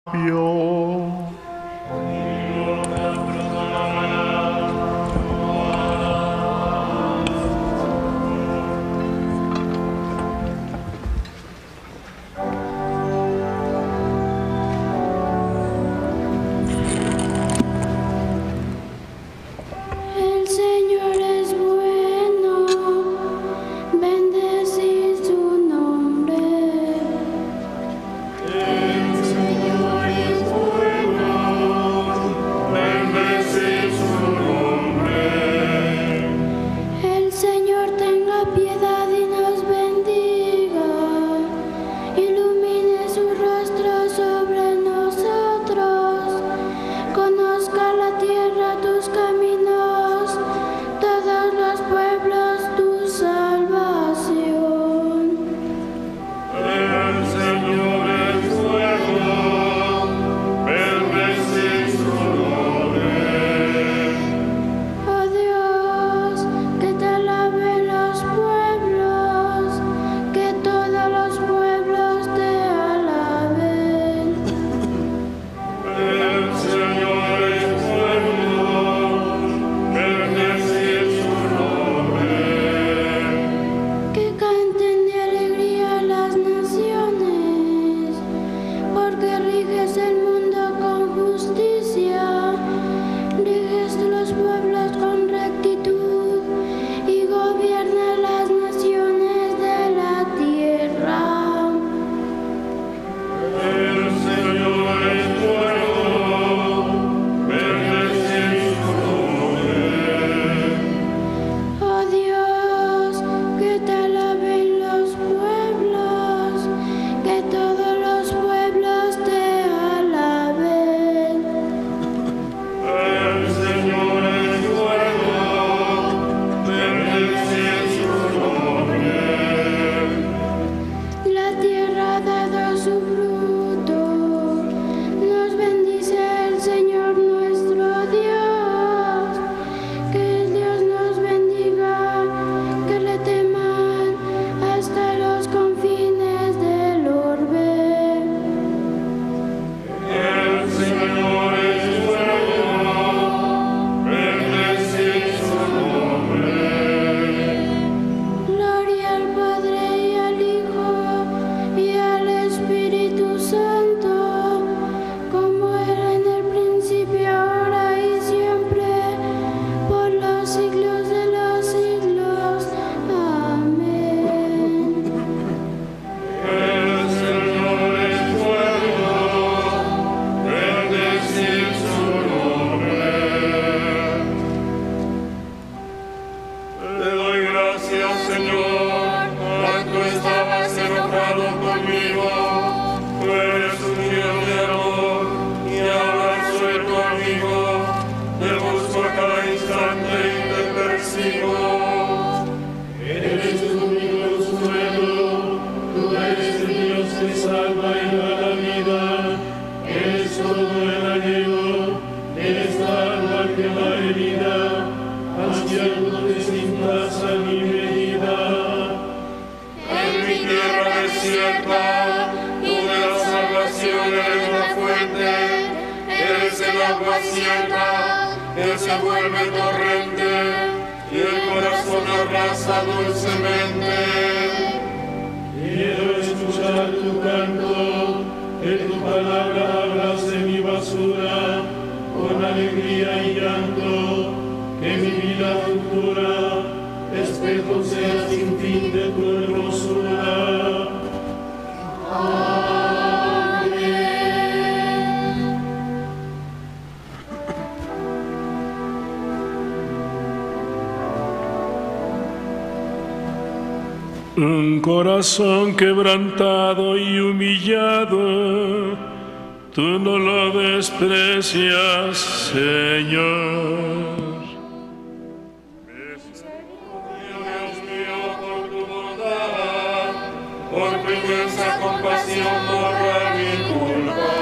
Un corazón quebrantado y humillado, tú no lo desprecias, Señor. Dios mío, por tu bondad, por tu inmensa compasión, borra mi culpa.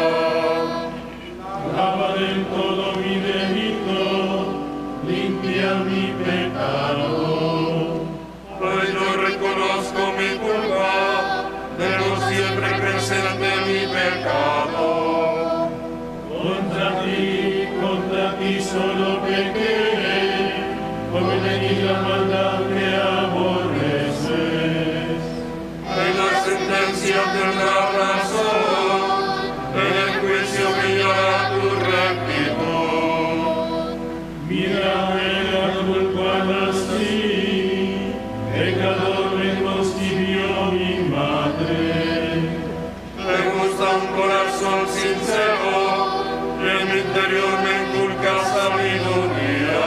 Lava del todo mi delito, limpia mi pecado. Pues yo reconozco mi culpa, pero siempre presente mi pecado. ti solo pequé, cometí la maldad que aborreces. En la sentencia tendrás razón, en el juicio brillará tu rectitud. Mírame la culpa nací, pecador me concibió mi madre. Me gusta un corazón sincero, y en mi interior me inculca sabiduría.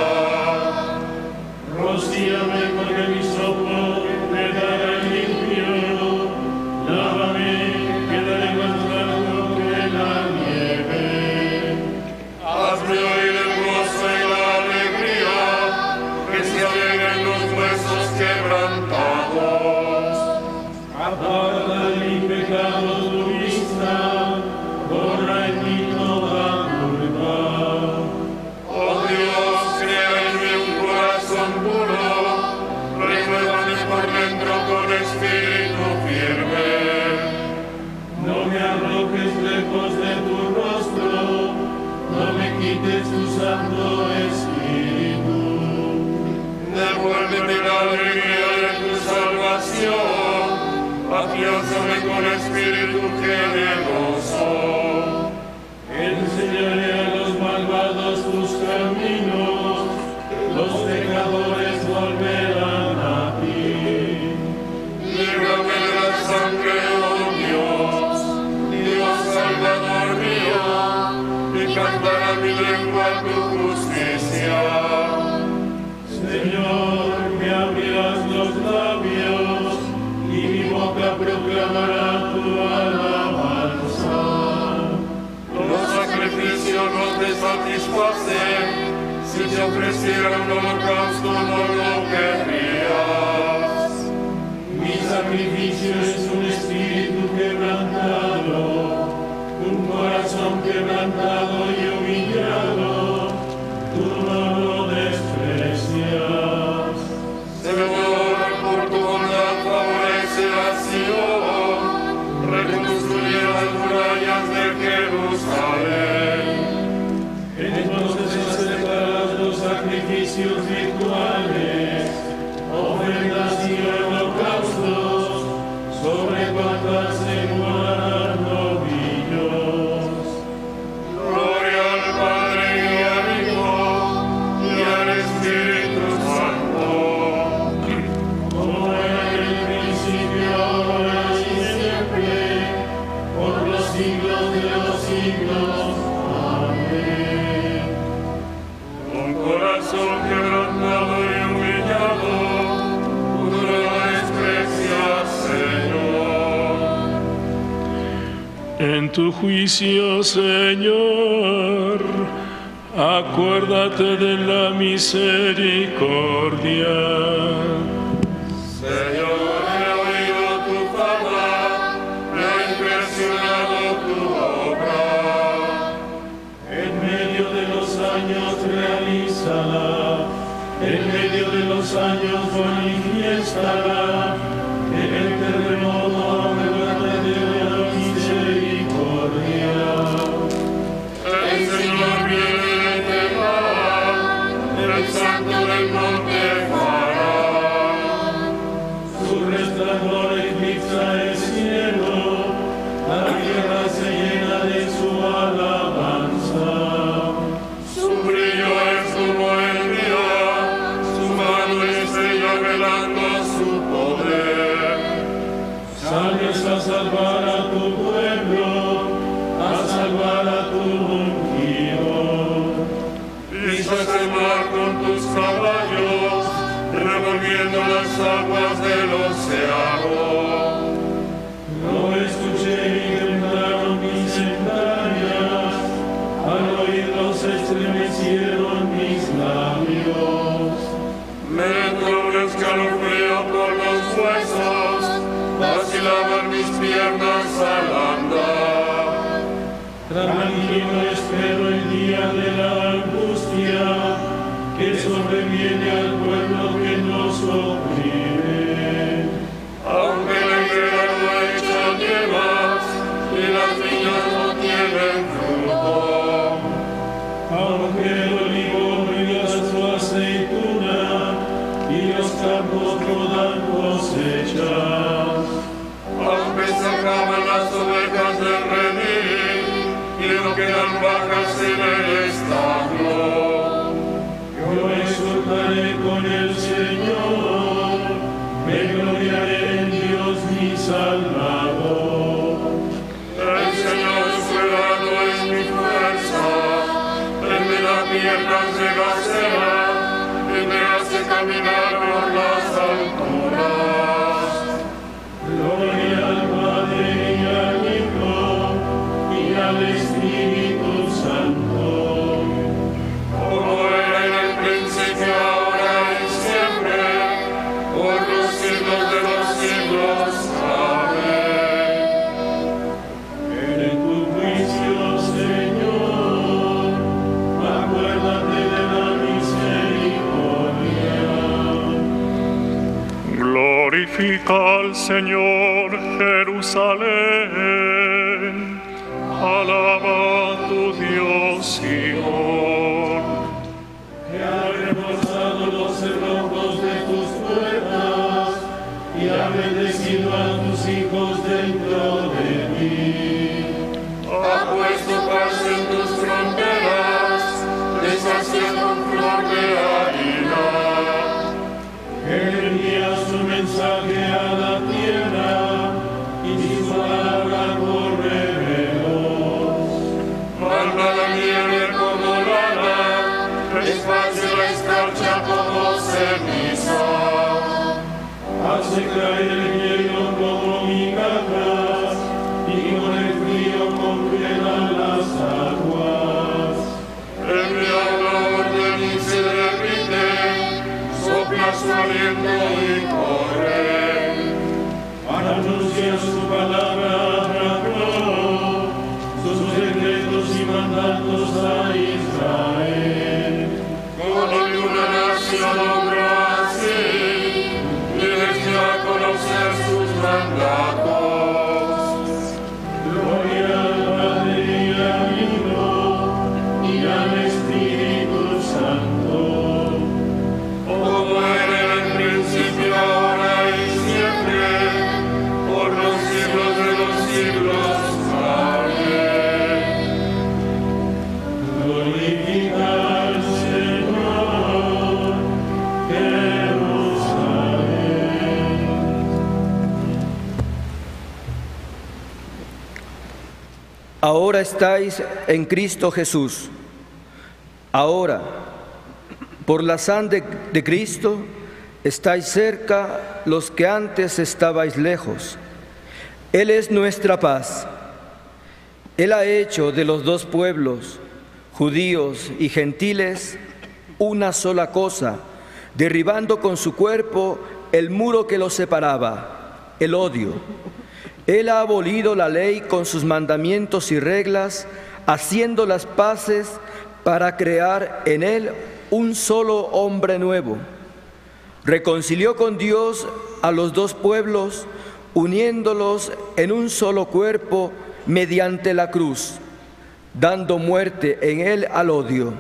Rocíame con el hisopo, me daré limpio. Lávame, quedaré más blanco que la nieve. Hazme oír el gozo y la alegría, que se alegren los huesos quebrantados. Aparta de mi pecado tu vista, borra en mí toda culpa. Oh Dios, crea en mí un corazón puro, renuévame por dentro con espíritu firme. No me arrojes lejos de tu rostro, no me quites tu santo espíritu. Devuélveme la alegría de tu salvación, afiánzame con espíritu generoso. Enseñaré a los malvados tus caminos, los pecadores volverán a ti. Líbrame de la sangre, oh Dios, Dios Salvador mío, y cantará mi lengua tu justicia. Señor, me abrirás los labios, y mi boca proclamará tu alabanza. Los sacrificios no te satisfacen, si te ofreciera un holocausto no lo querrías. Mi sacrificio es un espíritu quebrantado, un corazón quebrantado y humillado, tú no lo desprecias. Señor, por tu bondad favorece a Sion, reconstruye las murallas de Jerusalén. Entonces aceptarás los sacrificios rituales, ofrendas y holocaustos, sobre cuantas se inmolarán novillos. Gloria al Padre y al Hijo y al Espíritu Santo. Como era en el principio, ahora y siempre, por los siglos de los siglos. Amén. Un corazón quebrantado y humillado, tú no lo desprecias, Señor. En tu juicio, Señor, acuérdate de la misericordia. Señor, he oído tu fama, me ha impresionado tu obra. En medio de los años realízala, en medio de los años manifiéstala, en el terremoto acuérdate de la misericordia. El Señor viene de Teman, el santo del monte Farán. Su resplandor eclipsa el cielo, la tierra se llena de su alabanza. Su brillo es como el día, su mano estrella velando su poder. Sales a salvar a tu pueblo, a salvar a tu ungido. Pisas el mar con tus caballos, revolviendo las aguas del océano. Lo escuché y temblaron mis entrañas, al oírlo se estremecieron mis labios. Me entró un escalofrío por los huesos, vacilaban mis piernas al andar. Tranquilo espero el día de la angustia, que sobreviene al pueblo que nos oprime. Aunque la higuera no echa llevas y las viñas no tienen fruto. Aunque el quiero quedar bajas en el establo. Yo exultaré con el Señor, me gloriaré en Dios mi Salvador. El Señor soberano es mi fuerza, Él me da piernas de gacela y me hace caminar por las alturas. Gloria al Padre y al Hijo y al Espíritu Santo. Como era en el principio, ahora y siempre, por los siglos de los siglos. Amén. En tu juicio, Señor, acuérdate de la misericordia. Glorifica al Señor, Jerusalén. Alaba a tu Dios, Sion. Que ha reforzado los cerrojos de tus puertas y ha bendecido a tus hijos dentro de ti. Ha puesto paz en tus fronteras, les hacía con flor de harina. Él envía su mensaje a la tierra y su palabra corre veloz. Manda la nieve como lana, esparce la escarcha como ceniza. Hace caer el hielo como migajas y con el frío congela las aguas. Envía una orden y se derrite, sopla su aliento y corre. Anuncia su palabra a Jacob, sus decretos y mandatos a Israel. Como ninguna nación obró así, y les dio a conocer sus mandatos. Gloria al Padre y al Hijo y al Espíritu Santo. Como era en el principio, ahora y siempre, por los siglos de los siglos. Amén. Glorifica al Señor, Jerusalén. Ahora estáis en Cristo Jesús. Ahora, por la sangre de Cristo, estáis cerca los que antes estabais lejos. Él es nuestra paz. Él ha hecho de los dos pueblos, judíos y gentiles, una sola cosa, derribando con su cuerpo el muro que los separaba, el odio. Él ha abolido la ley con sus mandamientos y reglas, haciendo las paces para crear en él un solo hombre nuevo. Reconcilió con Dios a los dos pueblos, uniéndolos en un solo cuerpo mediante la cruz, dando muerte en él al odio.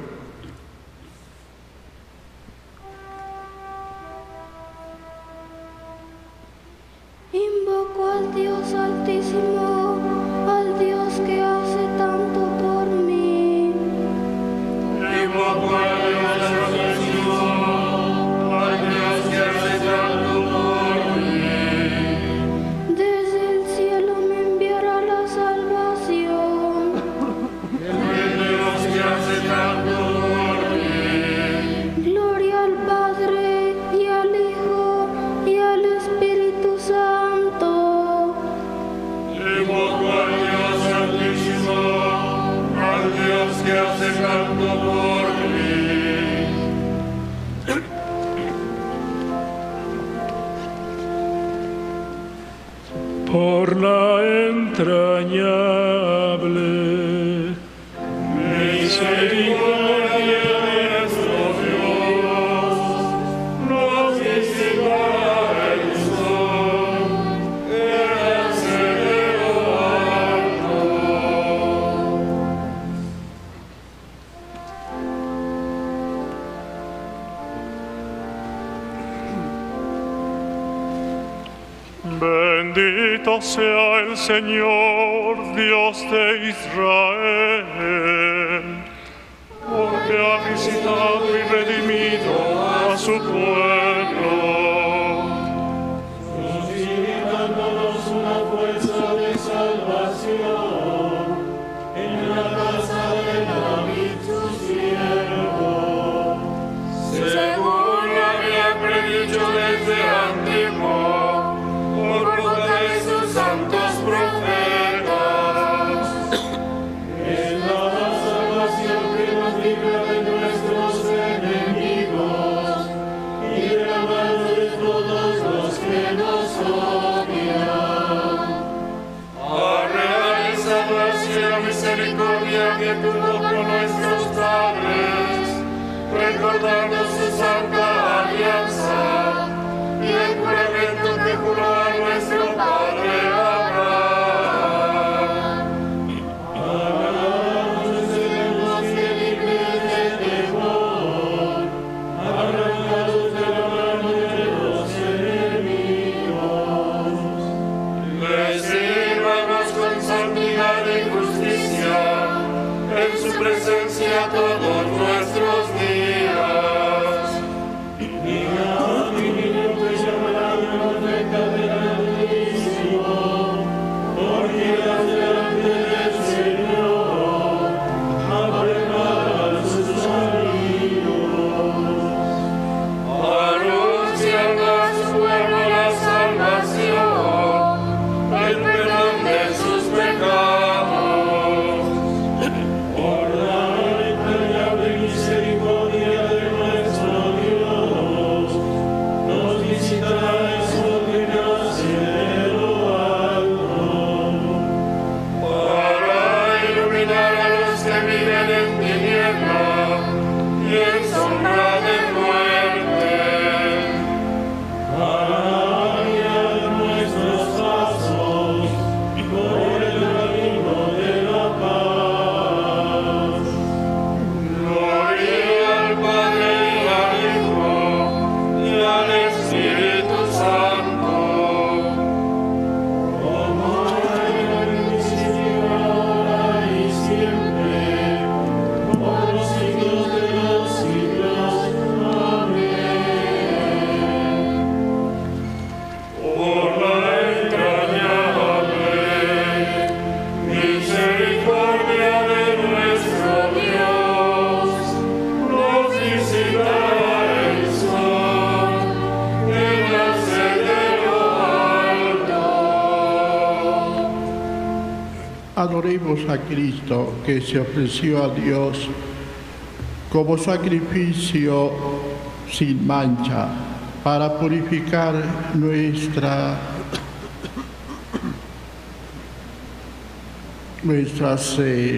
Invoco al Dios Altísimo, al Dios que hace tanto por mí. Invoco al Dios Altísimo, al Dios que hace tanto por mí. Desde el cielo me enviará la salvación. El Dios que hace tanto por mí. Gloria al Padre y al Hijo y al Espíritu Santo. Invoco al Dios Altísimo, al Dios que hace tanto por mí. Por la entrañable Misericordia de nuestro Dios, nos disipará el sol, el severo alto. Bendito sea el Señor, Dios de Israel, porque ha visitado y redimido a su pueblo. Suscitándonos una fuerza de salvación en la casa de David, su siervo. Según lo había predicho desde antiguo, por boca de sus santos profetas. Es la salvación que nos libra de nuestros enemigos y de la mano de todos los que nos odian. Ha realizado así la misericordia que tuvo con nuestros padres, recordando su santa alianza y el juramento que juró a nuestro padre Abraham. Ahora nos tenemos que libres de temor, arrancados de la mano de los enemigos. Le sirvamos con santidad y justicia en su presencia todos nuestros días. Anunciando a su pueblo la salvación, el perdón de sus pecados. Por la entrañable misericordia de nuestro Dios, nos visitará el sol que nace de lo alto. Para iluminar a los que viven en tiniebla y en sombra de muerte. Para guiar nuestros pasos por el camino de la paz. Gloria al Padre y al Hijo y al Espíritu Santo. Como era en el principio, ahora y siempre, por los siglos de los siglos. Amén. Por la entrañable misericordia de nuestro Dios, nos visitará el sol que nace de lo alto. Adoremos a Cristo que se ofreció a Dios como sacrificio sin mancha para purificar nuestras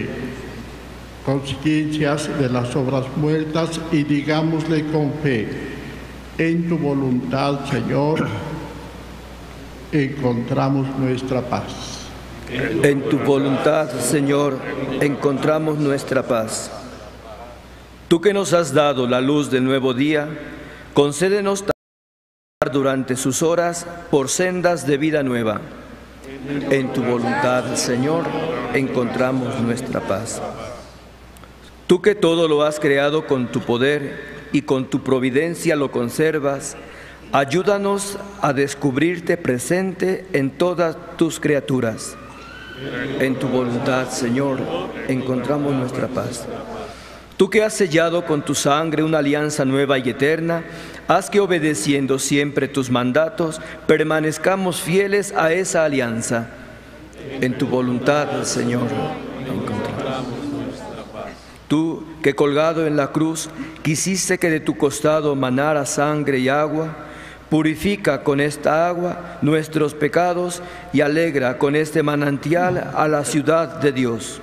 conciencias de las obras muertas y digámosle con fe: en tu voluntad, Señor, encontramos nuestra paz. En tu voluntad, Señor, encontramos nuestra paz. Tú que nos has dado la luz del nuevo día, concédenos caminar durante sus horas por sendas de vida nueva. En tu voluntad, Señor, encontramos nuestra paz. Tú que todo lo has creado con tu poder y con tu providencia lo conservas, ayúdanos a descubrirte presente en todas tus criaturas. En tu voluntad, Señor, encontramos nuestra paz. Tú que has sellado con tu sangre una alianza nueva y eterna, haz que obedeciendo siempre tus mandatos, permanezcamos fieles a esa alianza. En tu voluntad, Señor, encontramos nuestra paz. Tú que colgado en la cruz quisiste que de tu costado manara sangre y agua, purifica con esta agua nuestros pecados y alegra con este manantial a la ciudad de Dios.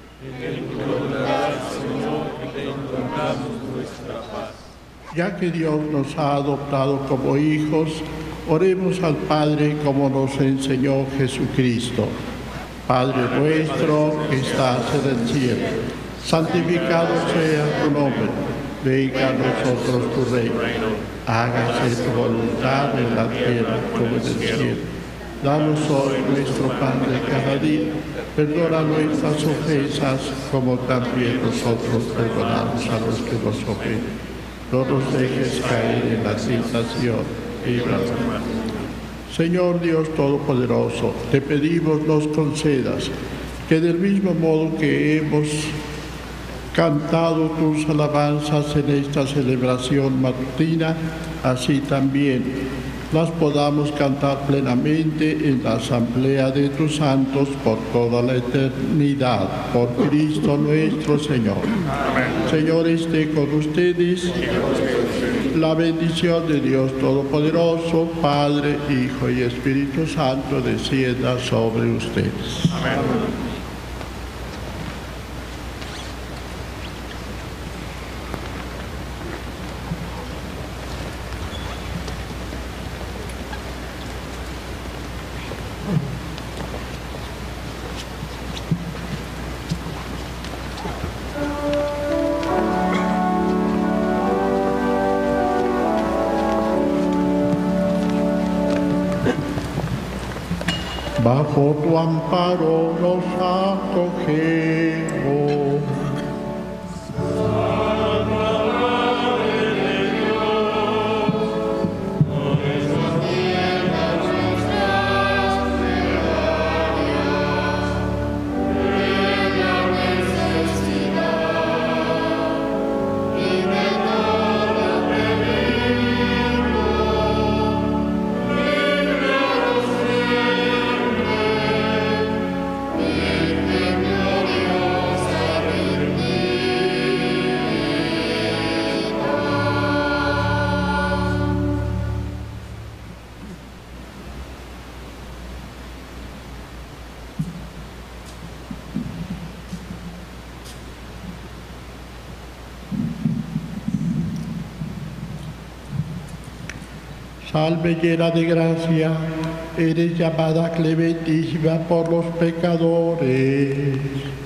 Ya que Dios nos ha adoptado como hijos, oremos al Padre como nos enseñó Jesucristo. Padre nuestro que estás en el cielo, santificado sea tu nombre. Venga a nosotros tu reino. Hágase tu voluntad en la tierra como en el cielo. Danos hoy nuestro pan de cada día. Perdona nuestras ofensas, como también nosotros perdonamos a los que nos ofenden. No nos dejes caer en la tentación, líbranos del mal. Señor Dios Todopoderoso, te pedimos nos concedas que del mismo modo que hemos cantado tus alabanzas en esta celebración matutina, así también las podamos cantar plenamente en la asamblea de tus santos por toda la eternidad, por Cristo nuestro Señor. Amén. Señor, esté con ustedes. La bendición de Dios Todopoderoso, Padre, Hijo y Espíritu Santo, descienda sobre ustedes. Amén. Bajo tu amparo nos acogemos. Salve llena de gracia, eres llamada clementísima por los pecadores.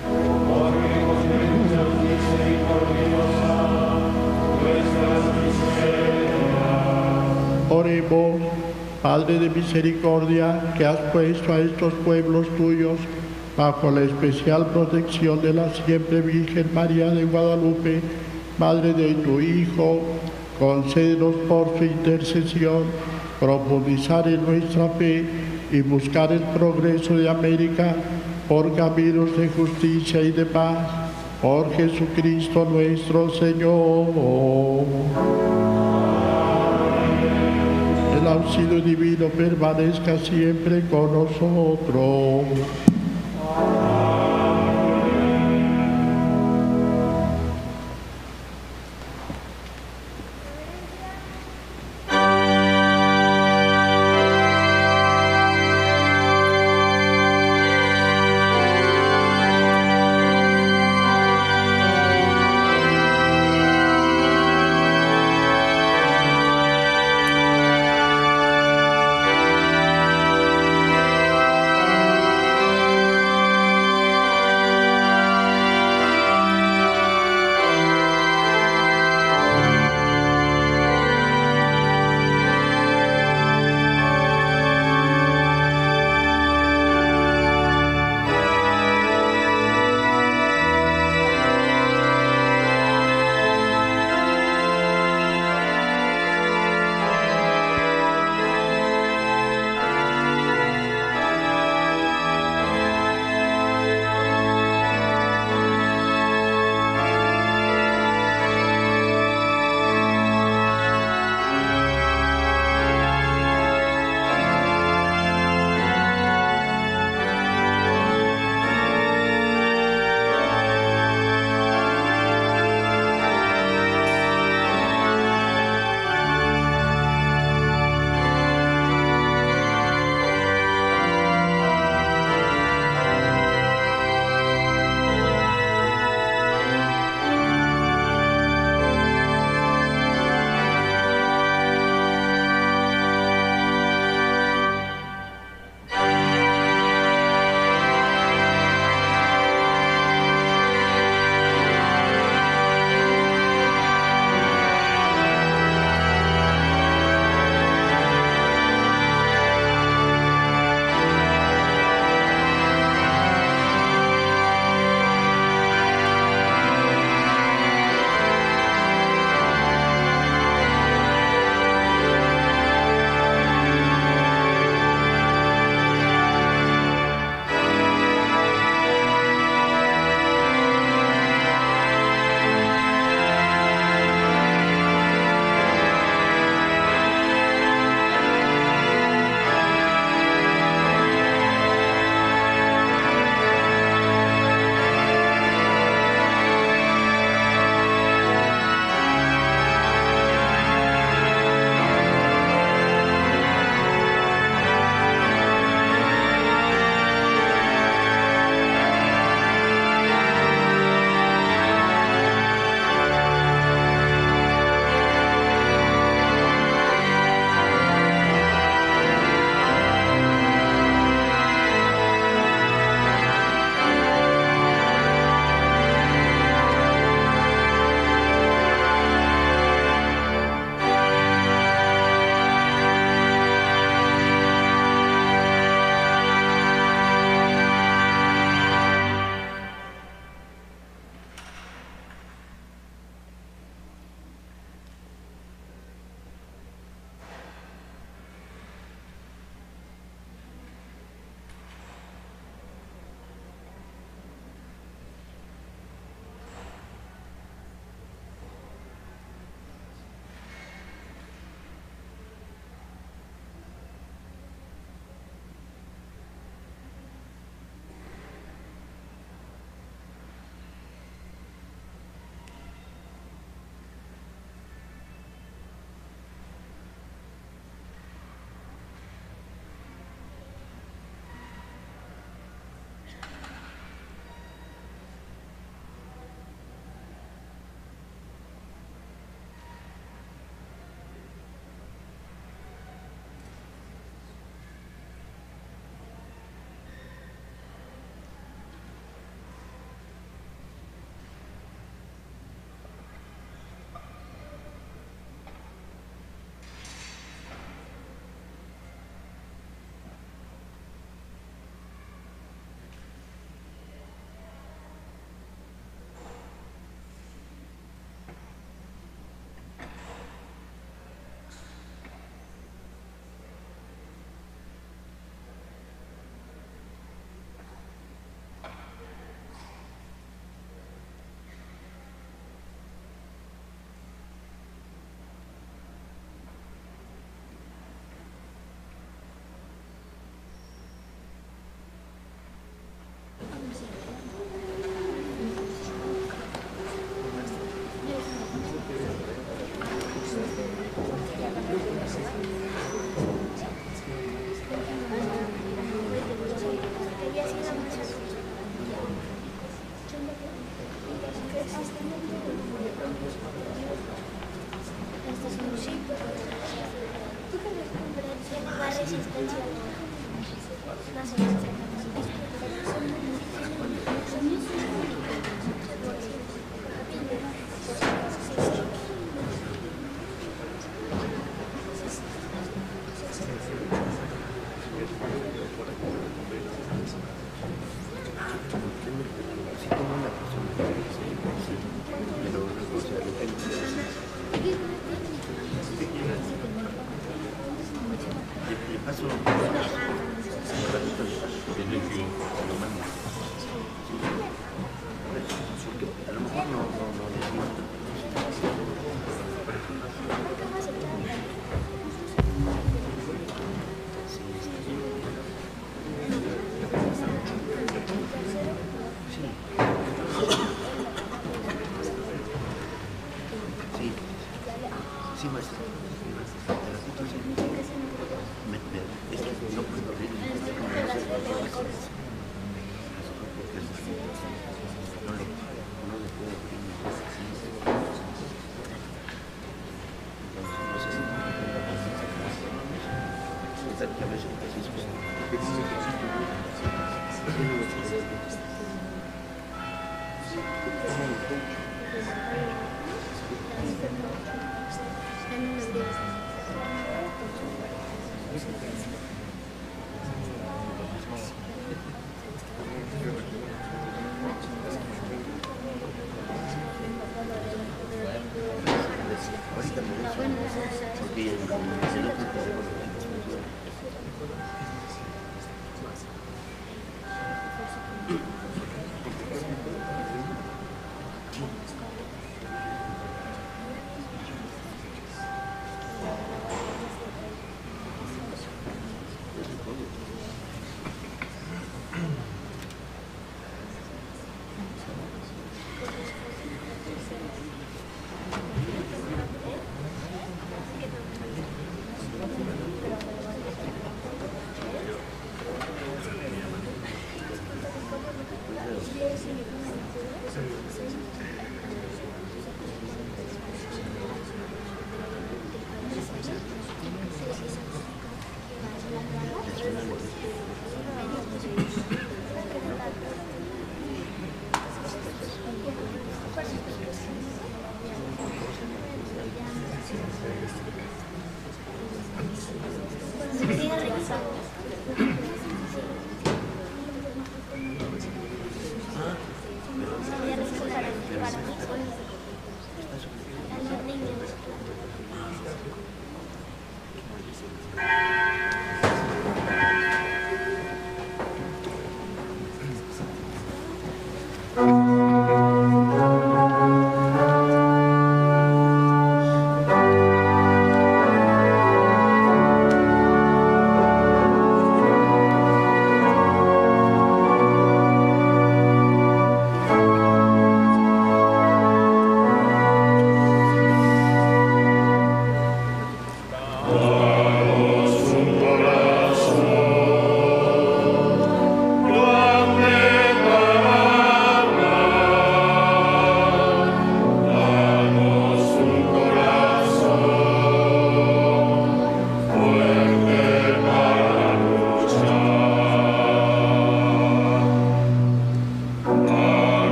Oremos, Padre de misericordia, que has puesto a estos pueblos tuyos bajo la especial protección de la siempre Virgen María de Guadalupe, Madre de tu Hijo. Concédenos por su intercesión profundizar en nuestra fe y buscar el progreso de América por caminos de justicia y de paz. Por Jesucristo nuestro Señor. El auxilio divino permanezca siempre con nosotros.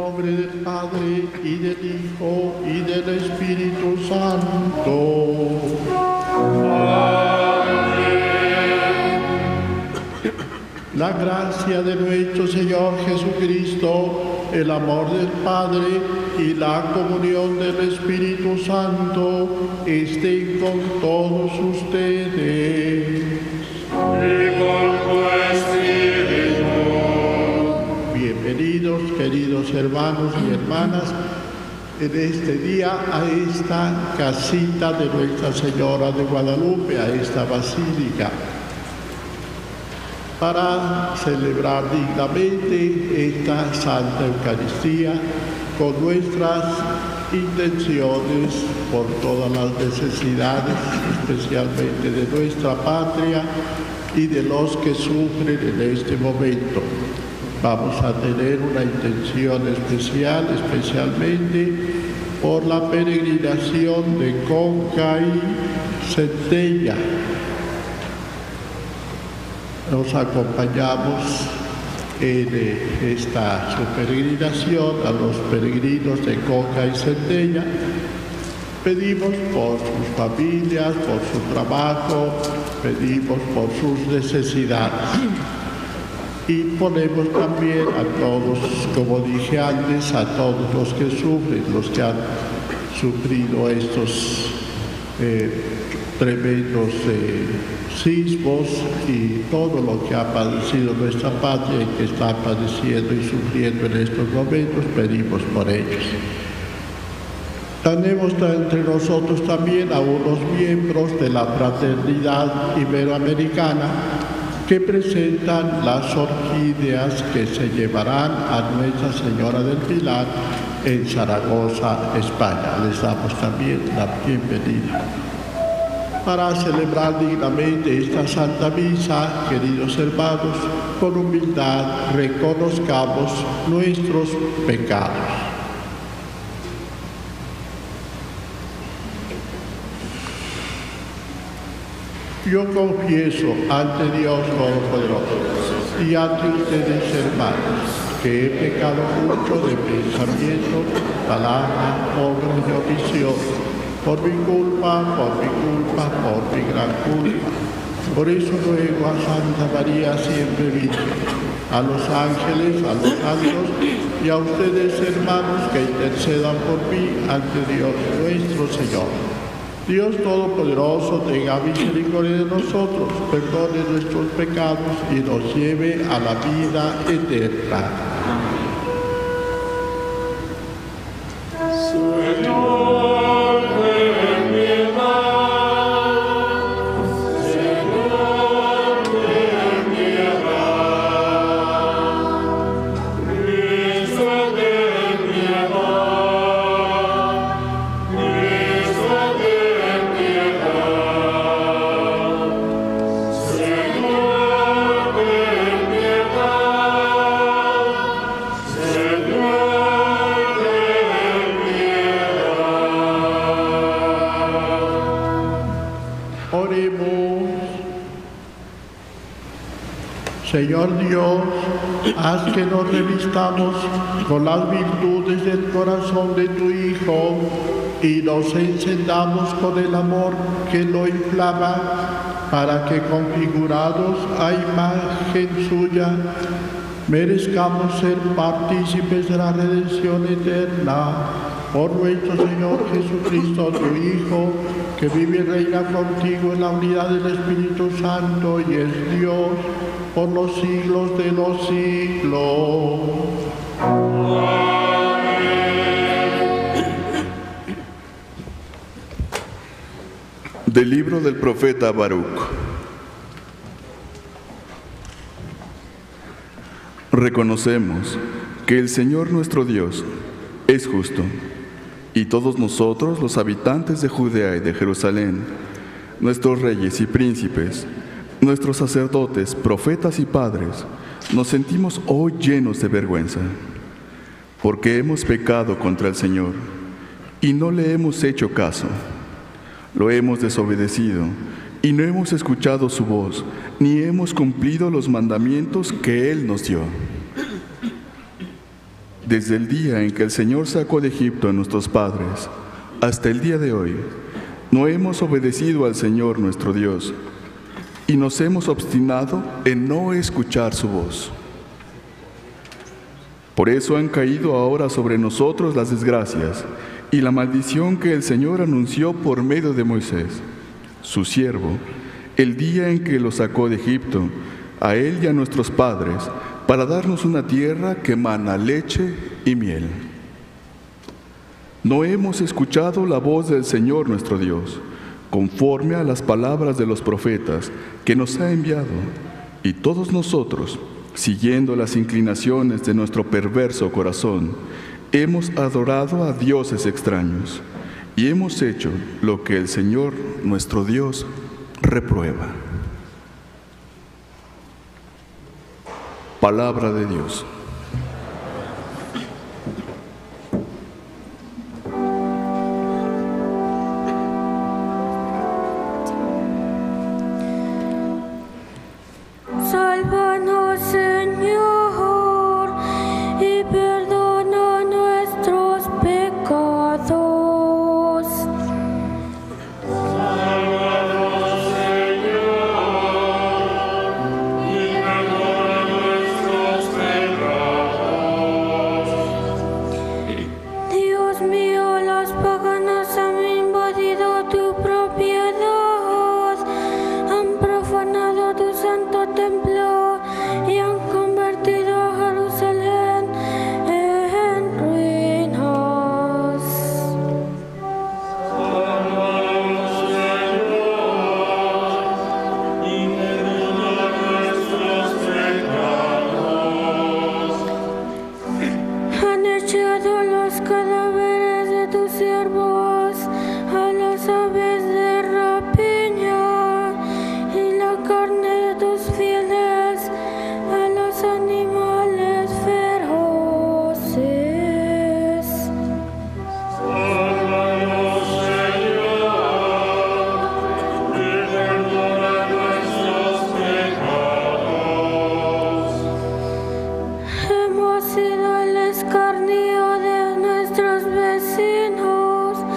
nombre del Padre, y del Hijo, y del Espíritu Santo. La gracia de nuestro Señor Jesucristo, el amor del Padre y la comunión del Espíritu Santo estén con todos ustedes. Y con tu espíritu. Bienvenidos, queridos hermanos y hermanas, en este día a esta casita de Nuestra Señora de Guadalupe, a esta basílica, para celebrar dignamente esta Santa Eucaristía con nuestras intenciones por todas las necesidades, especialmente de nuestra patria y de los que sufren en este momento. Vamos a tener una intención especial, especialmente por la peregrinación de Conca y Centella. Nos acompañamos en esta su peregrinación a los peregrinos de Conca y Centella. Pedimos por sus familias, por su trabajo, pedimos por sus necesidades. Y ponemos también a todos, como dije antes, a todos los que sufren, los que han sufrido estos tremendos sismos y todo lo que ha padecido nuestra patria y que está padeciendo y sufriendo en estos momentos, pedimos por ellos. Tenemos entre nosotros también a unos miembros de la Fraternidad Iberoamericana que presentan las orquídeas que se llevarán a Nuestra Señora del Pilar en Zaragoza, España. Les damos también la bienvenida. Para celebrar dignamente esta Santa Misa, queridos hermanos, con humildad reconozcamos nuestros pecados. Yo confieso ante Dios Todopoderoso y ante ustedes, hermanos, que he pecado mucho de pensamiento, palabra, obra y omisión, por mi culpa, por mi gran culpa. Por eso ruego a Santa María siempre Virgen, a los ángeles, a los santos y a ustedes, hermanos, que intercedan por mí ante Dios nuestro Señor. Dios Todopoderoso tenga misericordia de nosotros, perdone nuestros pecados y nos lleve a la vida eterna. Señor, ten piedad. Señor, ten piedad. Cristo, ten piedad. Cristo, ten piedad. Señor, ten piedad. Señor, ten piedad. Oremos. Señor Dios, haz que nos revistamos con las virtudes del corazón de tu Hijo y nos encendamos con el amor que lo inflama, para que configurados a imagen suya, merezcamos ser partícipes de la redención eterna. Por nuestro Señor Jesucristo, tu Hijo, que vive y reina contigo en la unidad del Espíritu Santo y es Dios por los siglos de los siglos. Del libro del profeta Baruch. Reconocemos que el Señor nuestro Dios es justo, y todos nosotros, los habitantes de Judea y de Jerusalén, nuestros reyes y príncipes, nuestros sacerdotes, profetas y padres, nos sentimos hoy llenos de vergüenza, porque hemos pecado contra el Señor y no le hemos hecho caso. Lo hemos desobedecido y no hemos escuchado su voz, ni hemos cumplido los mandamientos que Él nos dio. Desde el día en que el Señor sacó de Egipto a nuestros padres, hasta el día de hoy, no hemos obedecido al Señor nuestro Dios, y nos hemos obstinado en no escuchar su voz. Por eso han caído ahora sobre nosotros las desgracias y la maldición que el Señor anunció por medio de Moisés, su siervo, el día en que los sacó de Egipto, a él y a nuestros padres, para darnos una tierra que mana leche y miel. No hemos escuchado la voz del Señor nuestro Dios, conforme a las palabras de los profetas que nos ha enviado, y todos nosotros, siguiendo las inclinaciones de nuestro perverso corazón, hemos adorado a dioses extraños, y hemos hecho lo que el Señor nuestro Dios reprueba. Palabra de Dios. Sálvanos, Señor, y perdona nuestros pecados. Sálvanos, Señor, y perdona nuestros pecados. Dios mío, los paganos han invadido tu propiedad, han profanado tu santo templo y han convertido a Jerusalén en ruinas. Sálvanos, Señor, y perdona nuestros pecados. Han echado los cadáveres de tus siervos a las aves de rapiña y la carne de tus fieles a los animales feroces. Sálvanos, Señor, y perdona nuestros pecados. Hemos sido el escarnio de nuestros vecinos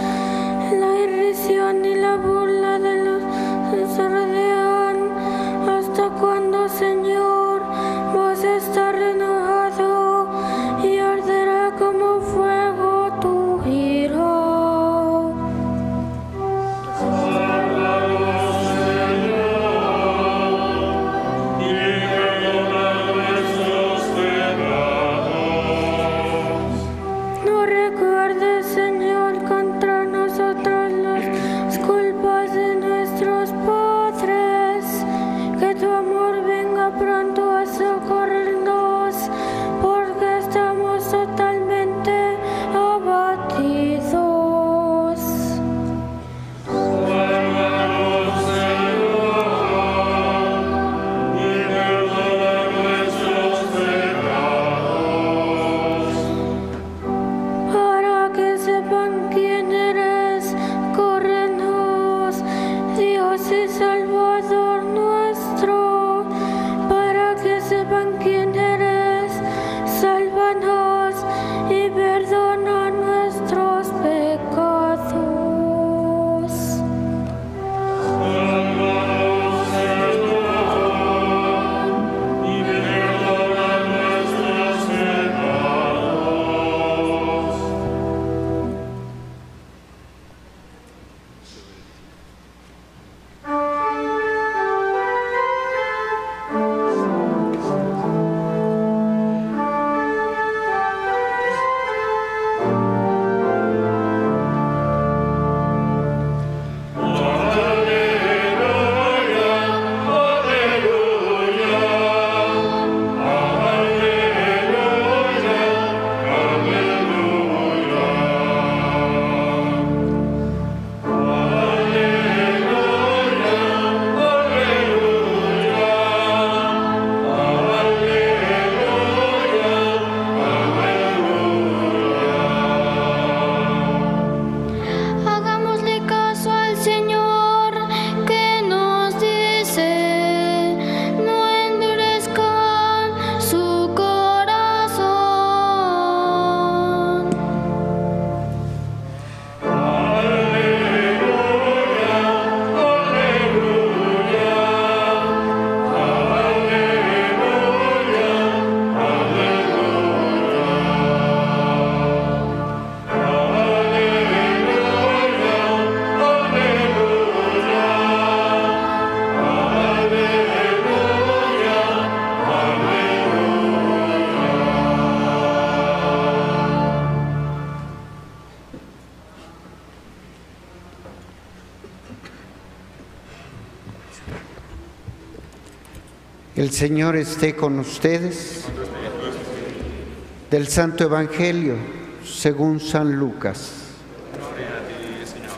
El Señor esté con ustedes. Del Santo Evangelio según San Lucas. Gloria a ti, Señor.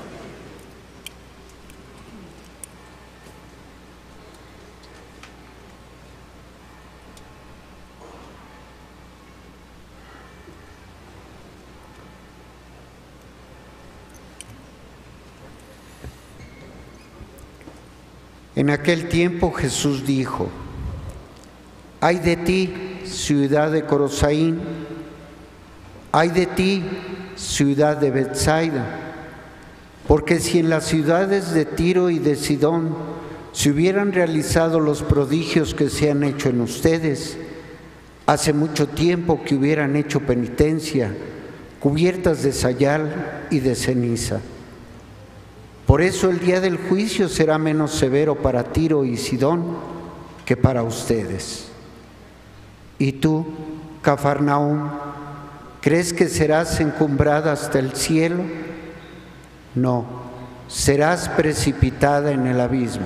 En aquel tiempo Jesús dijo: «Ay de ti, ciudad de Corosaín, ay de ti, ciudad de Betsaida, porque si en las ciudades de Tiro y de Sidón se hubieran realizado los prodigios que se han hecho en ustedes, hace mucho tiempo que hubieran hecho penitencia, cubiertas de sayal y de ceniza. Por eso el día del juicio será menos severo para Tiro y Sidón que para ustedes. Y tú, Cafarnaúm, ¿crees que serás encumbrada hasta el cielo? No, serás precipitada en el abismo».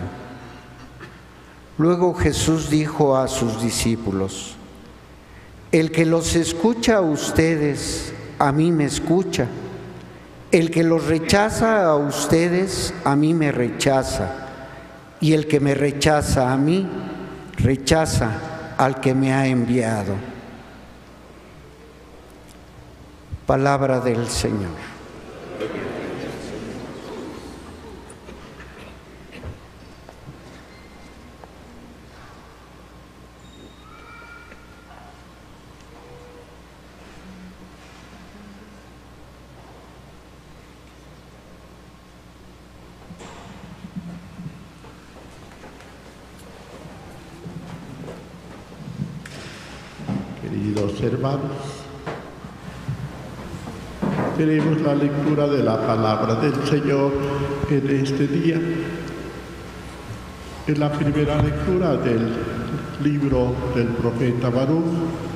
Luego Jesús dijo a sus discípulos: «El que los escucha a ustedes, a mí me escucha. El que los rechaza a ustedes, a mí me rechaza. Y el que me rechaza a mí, rechaza al que me ha enviado». Palabra del Señor. Queridos hermanos, tenemos la lectura de la palabra del Señor en este día. En la primera lectura del libro del profeta Baruch,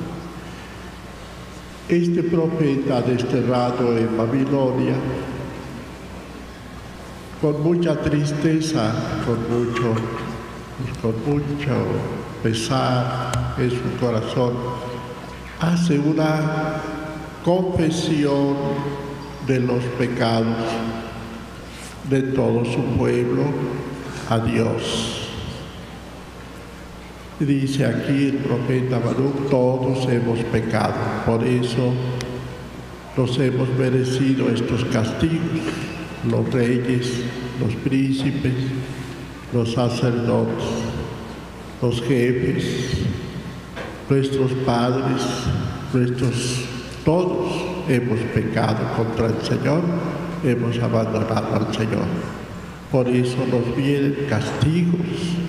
este profeta desterrado en Babilonia, con mucha tristeza, con mucho pesar en su corazón, hace una confesión de los pecados de todo su pueblo a Dios. Dice aquí el profeta Baruch: todos hemos pecado, por eso nos hemos merecido estos castigos, los reyes, los príncipes, los sacerdotes, los jefes, nuestros padres, todos hemos pecado contra el Señor, hemos abandonado al Señor. Por eso nos vienen castigos.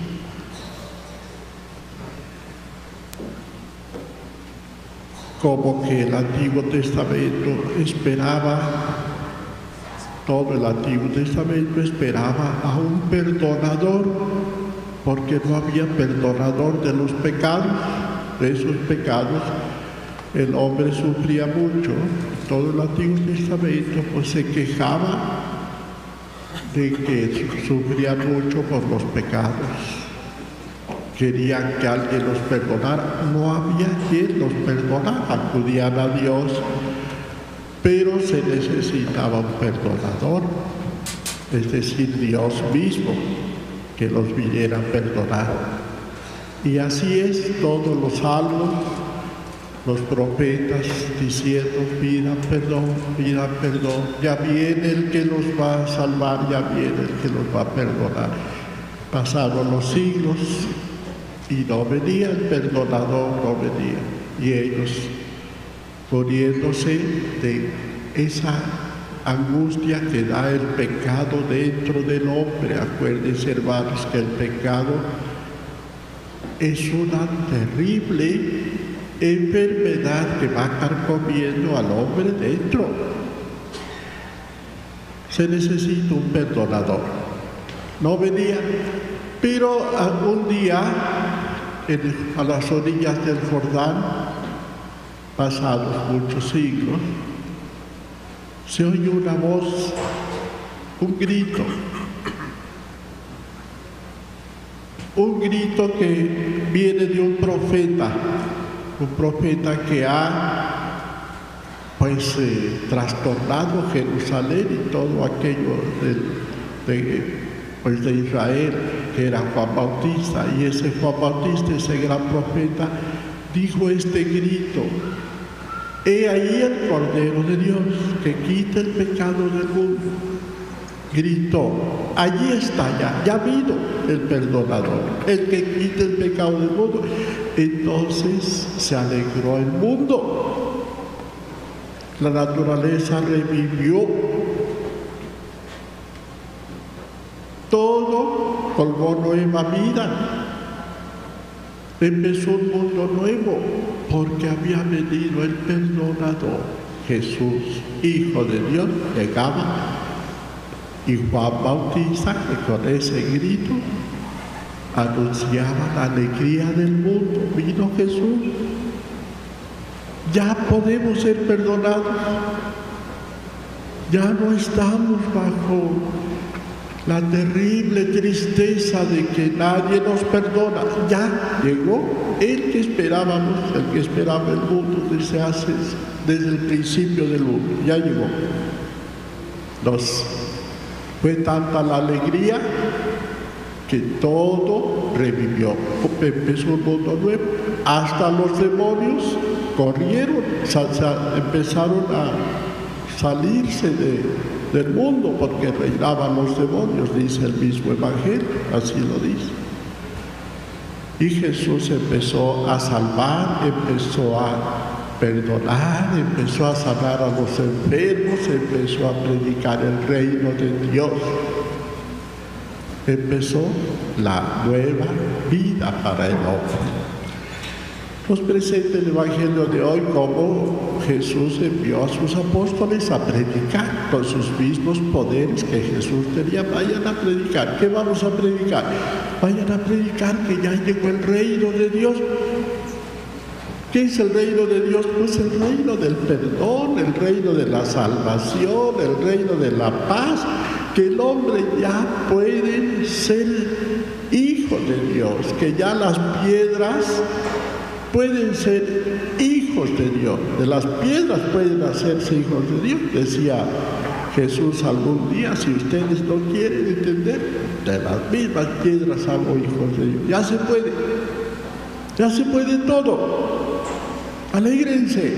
Como que el Antiguo Testamento esperaba, todo el Antiguo Testamento esperaba a un perdonador, porque no había perdonador de los pecados. De esos pecados el hombre sufría mucho. Todo el Antiguo Testamento pues se quejaba de que sufrían mucho por los pecados. Querían que alguien los perdonara. No había quien los perdonara. Acudían a Dios, pero se necesitaba un perdonador, es decir, Dios mismo, que los viniera a perdonar. Y así es, todos los salmos, los profetas diciendo: pidan perdón, ya viene el que los va a salvar, ya viene el que los va a perdonar. Pasaron los siglos y no venía el perdonador, no venía. Y ellos, poniéndose de esa angustia que da el pecado dentro del hombre. Acuérdense, hermanos, que el pecado es una terrible enfermedad que va carcomiendo al hombre dentro. Se necesita un perdonador. No venía, pero algún día, a las orillas del Jordán, pasados muchos siglos, se oye una voz, un grito. Un grito que viene de un profeta que ha trastornado Jerusalén y todo aquello de Israel, que era Juan Bautista, y ese Juan Bautista, ese gran profeta, dijo este grito: he ahí el Cordero de Dios que quita el pecado del mundo. Gritó, allí está ya vino el perdonador, el que quita el pecado del mundo. Entonces se alegró el mundo, la naturaleza revivió, todo colmó nueva vida, empezó un mundo nuevo, porque había venido el perdonador. Jesús, Hijo de Dios, llegaba. Y Juan Bautista, que con ese grito anunciaba la alegría del mundo. Vino Jesús. Ya podemos ser perdonados. Ya no estamos bajo la terrible tristeza de que nadie nos perdona. Ya llegó el que esperábamos, el que esperaba el mundo desde el principio del mundo. Ya llegó. Fue tanta la alegría que todo revivió. Empezó un mundo nuevo. Hasta los demonios corrieron, empezaron a salirse del mundo, porque reinaban los demonios, dice el mismo Evangelio, así lo dice. Y Jesús empezó a salvar, empezó a perdonar, empezó a sanar a los enfermos, empezó a predicar el reino de Dios. Empezó la nueva vida para el hombre. Nos presenta el Evangelio de hoy como Jesús envió a sus apóstoles a predicar con sus mismos poderes que Jesús tenía. Vayan a predicar. ¿Qué vamos a predicar? Vayan a predicar que ya llegó el reino de Dios. ¿Qué es el reino de Dios? Pues el reino del perdón, el reino de la salvación, el reino de la paz, que el hombre ya puede ser hijo de Dios, que ya las piedras pueden ser hijos de Dios, de las piedras pueden hacerse hijos de Dios. Decía Jesús algún día, si ustedes no quieren entender, de las mismas piedras hago hijos de Dios. Ya se puede todo. Alégrense.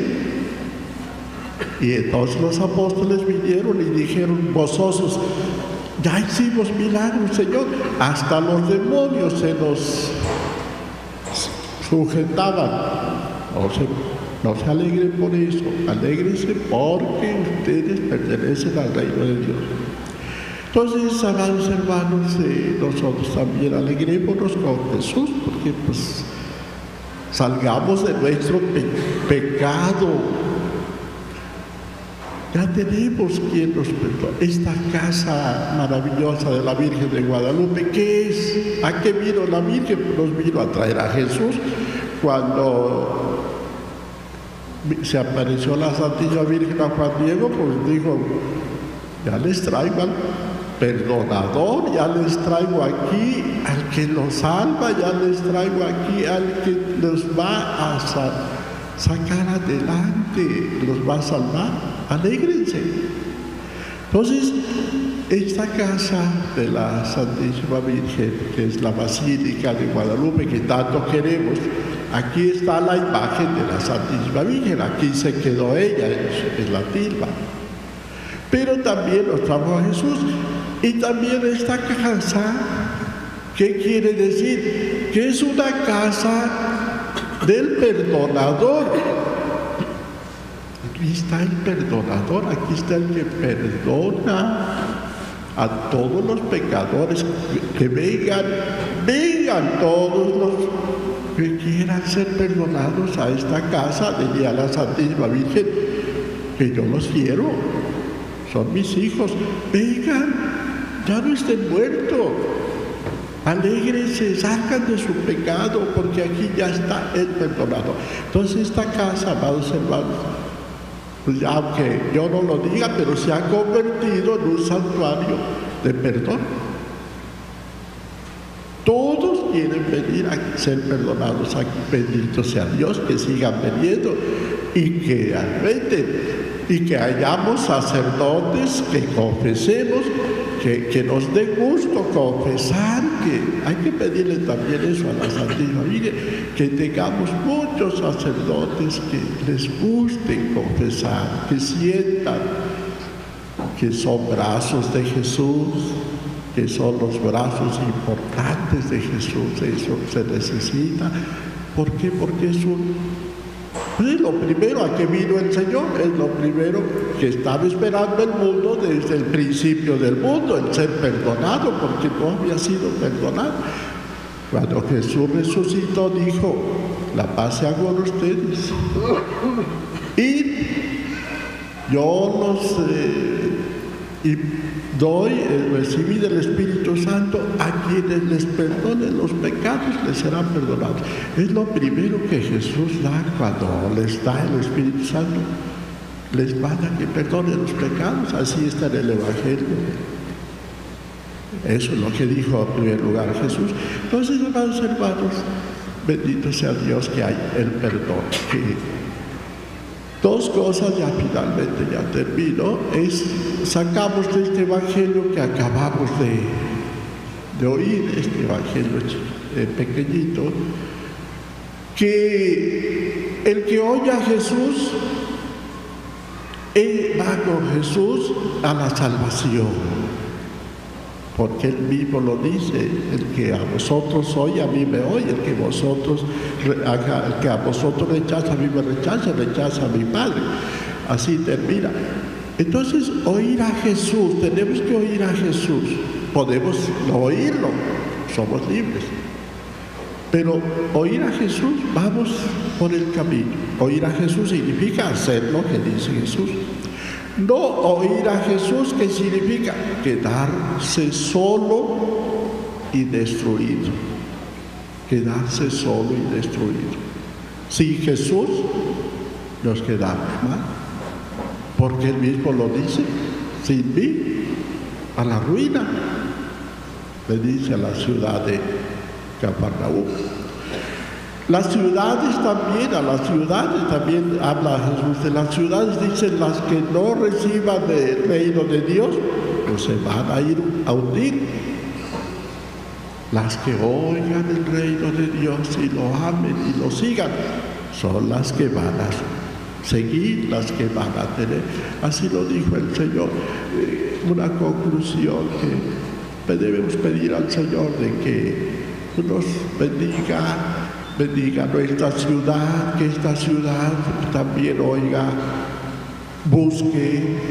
Y entonces los apóstoles vinieron y dijeron gozosos: ya hicimos milagros, Señor. Hasta los demonios se nos sujetaban. No se alegren por eso, alégrense porque ustedes pertenecen al reino de Dios. Entonces, amados hermanos, nosotros también alegrémonos con Jesús, porque pues salgamos de nuestro pecado. Ya tenemos quien nos perdona. Esta casa maravillosa de la Virgen de Guadalupe, ¿qué es? ¿A qué vino la Virgen? Nos vino a traer a Jesús. Cuando se apareció la Santísima Virgen a Juan Diego, pues dijo: ya les traigo al perdonador, ya les traigo aquí al que los salva, ya les traigo aquí al que los va a sacar adelante, los va a salvar. Alégrense. Entonces, esta casa de la Santísima Virgen, que es la Basílica de Guadalupe, que tanto queremos, aquí está la imagen de la Santísima Virgen, aquí se quedó ella en la tilma. Pero también nos trajo a Jesús. Y también esta casa, ¿qué quiere decir? Que es una casa del perdonador. Aquí está el perdonador, aquí está el que perdona a todos los pecadores. Que vengan todos los que quieran ser perdonados a esta casa, diría la Santísima Virgen, que yo los quiero, son mis hijos. Vengan, ya no estén muertos, alégrense, salgan de su pecado, porque aquí ya está el perdonador. Entonces esta casa, amados hermanos, pues ya, aunque yo no lo diga, pero se ha convertido en un santuario de perdón. Todos quieren venir a ser perdonados. Bendito sea Dios, que sigan viniendo y que arreten y que hayamos sacerdotes que confesemos, que nos dé gusto confesar, que hay que pedirle también eso a la Santísima Virgen, que tengamos muchos sacerdotes que les guste confesar, que sientan que son brazos de Jesús, que son los brazos importantes de Jesús. Eso se necesita. ¿Por qué? Porque es lo primero a que vino el Señor, es lo primero que estaba esperando el mundo desde el principio del mundo, el ser perdonado, porque no había sido perdonado. Cuando Jesús resucitó, dijo: la paz sea con ustedes. Y yo recibí del Espíritu Santo a quienes les perdonen los pecados, les serán perdonados. Es lo primero que Jesús da cuando les da el Espíritu Santo. Les manda que perdonen los pecados, así está en el Evangelio. Eso es lo que dijo en primer lugar Jesús. Entonces, hermanos, bendito sea Dios que hay el perdón. Dos cosas, ya finalmente ya termino, sacamos de este Evangelio que acabamos de oír, este Evangelio pequeñito, que el que oye a Jesús, él va con Jesús a la salvación. Porque él mismo lo dice: el que a vosotros oye, a mí me oye; el que a vosotros rechaza, a mí me rechaza a mi Padre. Así termina. Entonces, oír a Jesús, tenemos que oír a Jesús. Podemos no oírlo, somos libres. Pero oír a Jesús, vamos por el camino. Oír a Jesús significa hacer lo que dice Jesús. No oír a Jesús, ¿qué significa? Quedarse solo y destruido. Quedarse solo y destruido. Sin Jesús nos quedamos mal, porque él mismo lo dice: sin mí, a la ruina, le dice a la ciudad de Capernaum. Las ciudades también, habla Jesús de las ciudades, dicen: las que no reciban el reino de Dios, pues se van a ir a hundir. Las que oigan el reino de Dios y lo amen y lo sigan, son las que van a seguir, las que van a tener. Así lo dijo el Señor. Una conclusión que debemos pedir al Señor, de que nos bendiga nuestra ciudad, que esta ciudad también oiga, busque,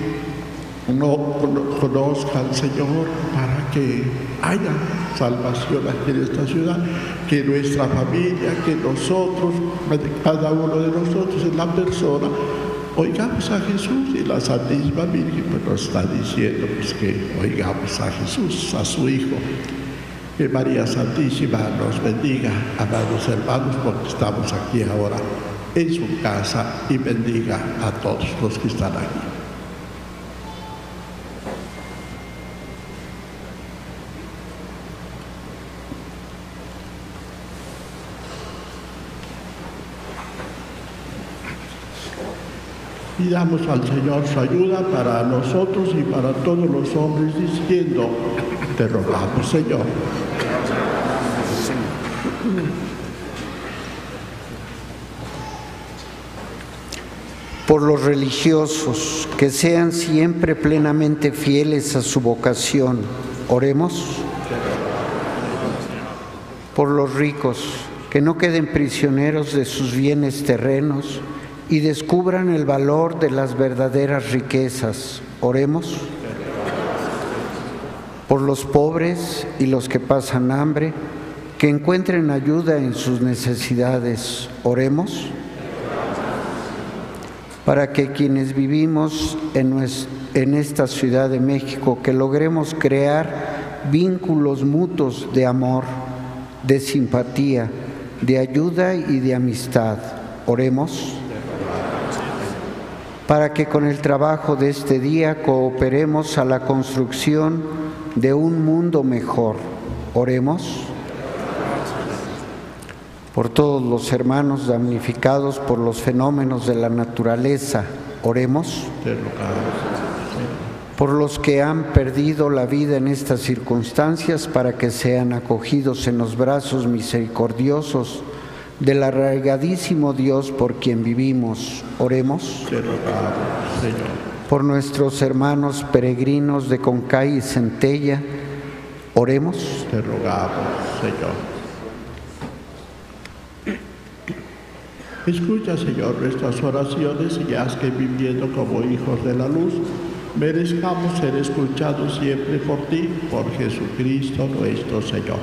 conozca al Señor, para que haya salvación aquí en esta ciudad, que nuestra familia, que nosotros, cada uno de nosotros en la persona, oigamos a Jesús. Y la Santísima Virgen pues nos está diciendo pues que oigamos a Jesús, a su Hijo. Que María Santísima nos bendiga, amados hermanos, porque estamos aquí ahora en su casa, y bendiga a todos los que están aquí. Pidamos al Señor su ayuda para nosotros y para todos los hombres, diciendo: te rogamos, Señor. Por los religiosos, que sean siempre plenamente fieles a su vocación, oremos. Por los ricos, que no queden prisioneros de sus bienes terrenos y descubran el valor de las verdaderas riquezas, oremos. Por los pobres y los que pasan hambre, que encuentren ayuda en sus necesidades, oremos. Para que quienes vivimos en esta Ciudad de México, que logremos crear vínculos mutuos de amor, de simpatía, de ayuda y de amistad, oremos. Para que con el trabajo de este día cooperemos a la construcción de un mundo mejor, oremos. Por todos los hermanos damnificados por los fenómenos de la naturaleza, oremos. Te rogamos. Por los que han perdido la vida en estas circunstancias, para que sean acogidos en los brazos misericordiosos del arraigadísimo Dios por quien vivimos, oremos. Te rogamos, Señor. Por nuestros hermanos peregrinos de Concay y Centella, oremos. Te rogamos, Señor. Escucha, Señor, nuestras oraciones y haz que, viviendo como hijos de la luz, merezcamos ser escuchados siempre por ti, por Jesucristo nuestro Señor.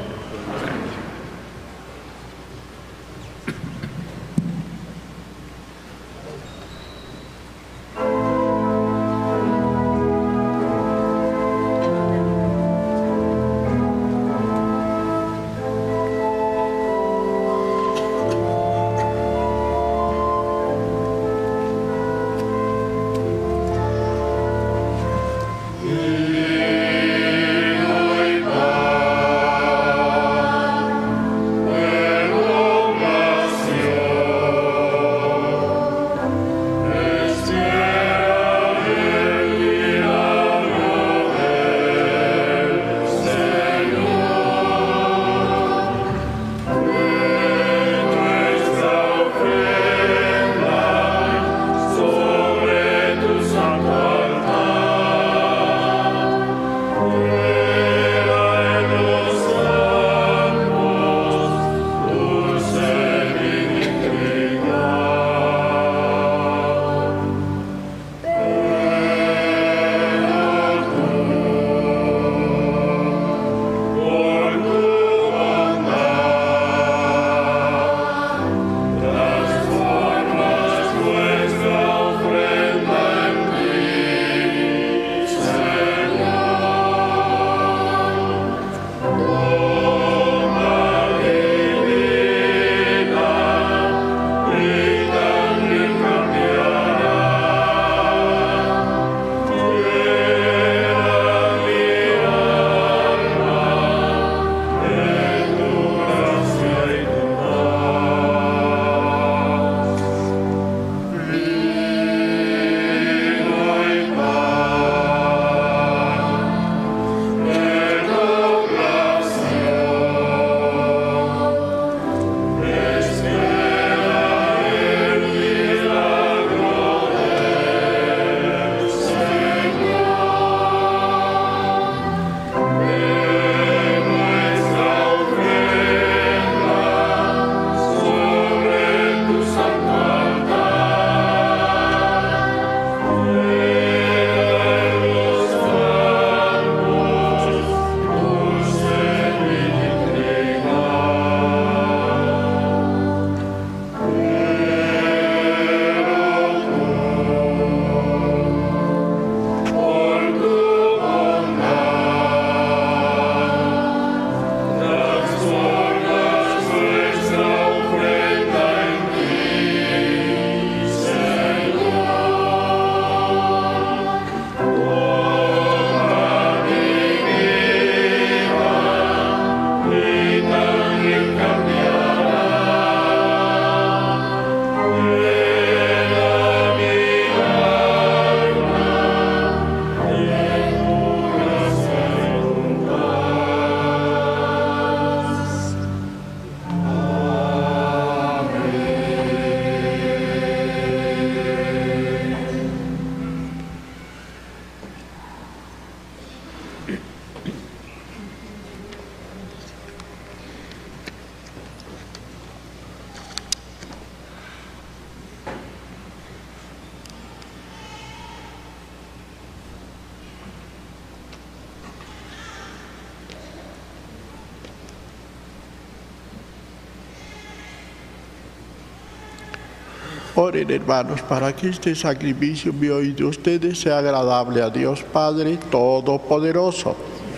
Oren, hermanos, para que este sacrificio mío y de ustedes sea agradable a Dios Padre Todopoderoso.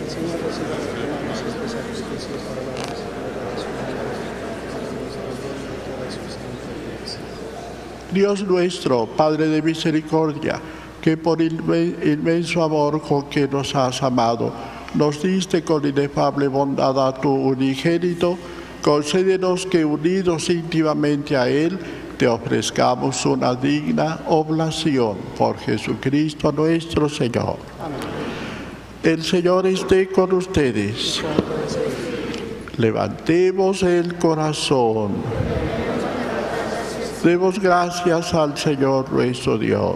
Dios nuestro, Padre de misericordia, que por el inmenso amor con que nos has amado, nos diste con inefable bondad a tu unigénito, concédenos que unidos íntimamente a Él, te ofrezcamos una digna oblación por Jesucristo nuestro Señor. El Señor esté con ustedes. Levantemos el corazón. Demos gracias al Señor nuestro Dios.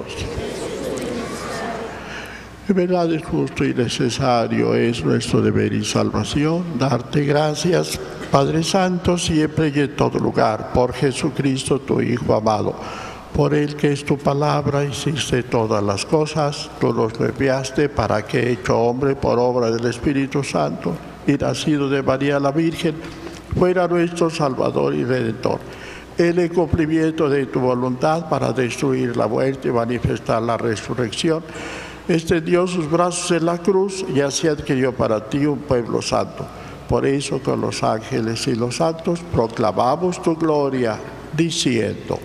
En verdad es justo y necesario, es nuestro deber y salvación, darte gracias, Padre Santo, siempre y en todo lugar, por Jesucristo, tu Hijo amado, por Él que es tu palabra, hiciste todas las cosas, tú nos enviaste para que, hecho hombre por obra del Espíritu Santo y nacido de María la Virgen, fuera nuestro Salvador y Redentor. El cumplimiento de tu voluntad para destruir la muerte y manifestar la resurrección, extendió sus brazos en la cruz y así adquirió para ti un pueblo santo. Por eso con los ángeles y los santos proclamamos tu gloria, diciendo: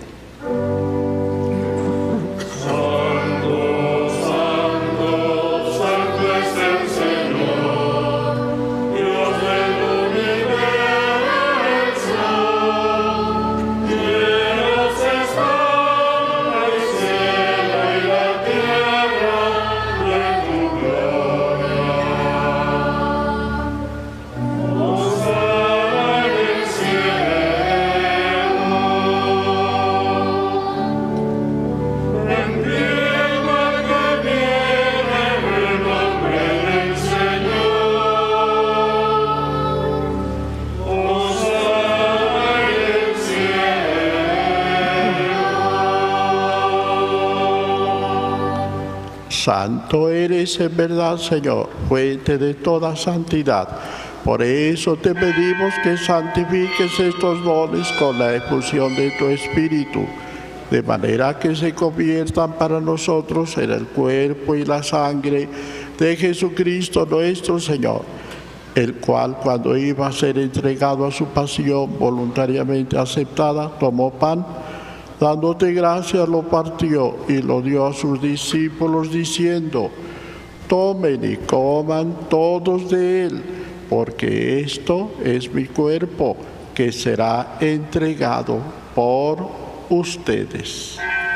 Santo eres en verdad, Señor, fuente de toda santidad. Por eso te pedimos que santifiques estos dones con la efusión de tu Espíritu, de manera que se conviertan para nosotros en el cuerpo y la sangre de Jesucristo nuestro Señor, el cual, cuando iba a ser entregado a su pasión voluntariamente aceptada, tomó pan, dándote gracias, lo partió y lo dio a sus discípulos, diciendo: tomen y coman todos de él, porque esto es mi cuerpo, que será entregado por ustedes.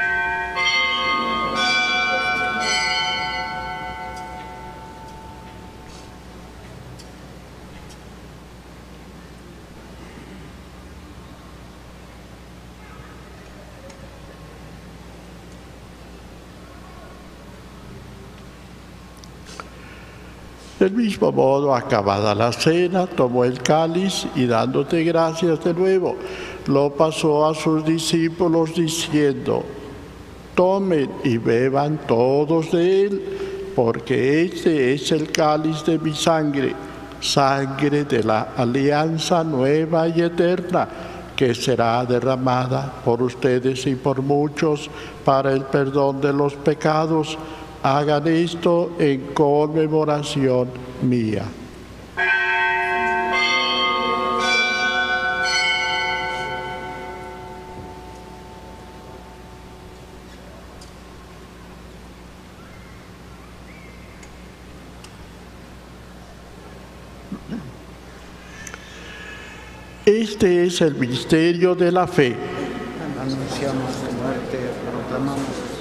Del mismo modo, acabada la cena, tomó el cáliz y dándote gracias de nuevo, lo pasó a sus discípulos diciendo: tomen y beban todos de él, porque este es el cáliz de mi sangre, sangre de la alianza nueva y eterna, que será derramada por ustedes y por muchos para el perdón de los pecados. Hagan esto en conmemoración mía. Este es el misterio de la fe. Anunciamos tu muerte, proclamamos.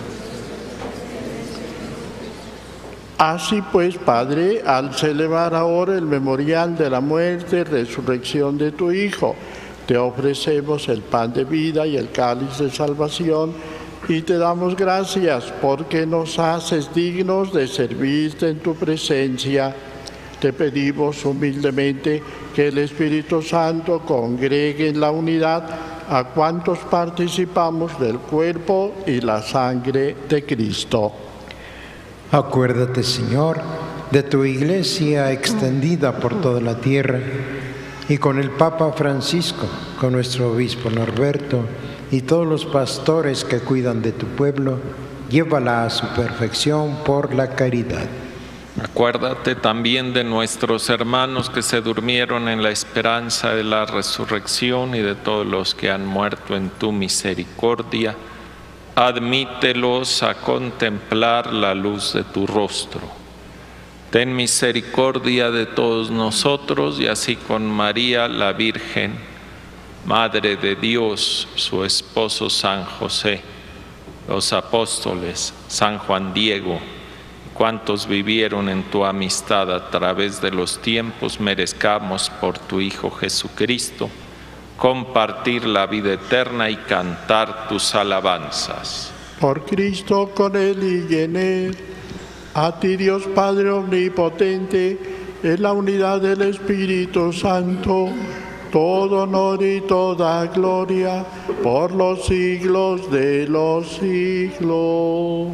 Así pues, Padre, al celebrar ahora el memorial de la muerte y resurrección de tu Hijo, te ofrecemos el pan de vida y el cáliz de salvación y te damos gracias porque nos haces dignos de servirte en tu presencia. Te pedimos humildemente que el Espíritu Santo congregue en la unidad a cuantos participamos del cuerpo y la sangre de Cristo. Acuérdate, Señor, de tu Iglesia extendida por toda la tierra y con el Papa Francisco, con nuestro Obispo Norberto y todos los pastores que cuidan de tu pueblo, llévala a su perfección por la caridad. Acuérdate también de nuestros hermanos que se durmieron en la esperanza de la resurrección y de todos los que han muerto en tu misericordia. Admítelos a contemplar la luz de tu rostro. Ten misericordia de todos nosotros y así con María la Virgen, Madre de Dios, su esposo San José, los apóstoles, San Juan Diego, cuantos vivieron en tu amistad a través de los tiempos, merezcamos por tu Hijo Jesucristo compartir la vida eterna y cantar tus alabanzas. Por Cristo, con Él y en Él, a ti Dios Padre Omnipotente, en la unidad del Espíritu Santo, todo honor y toda gloria por los siglos de los siglos.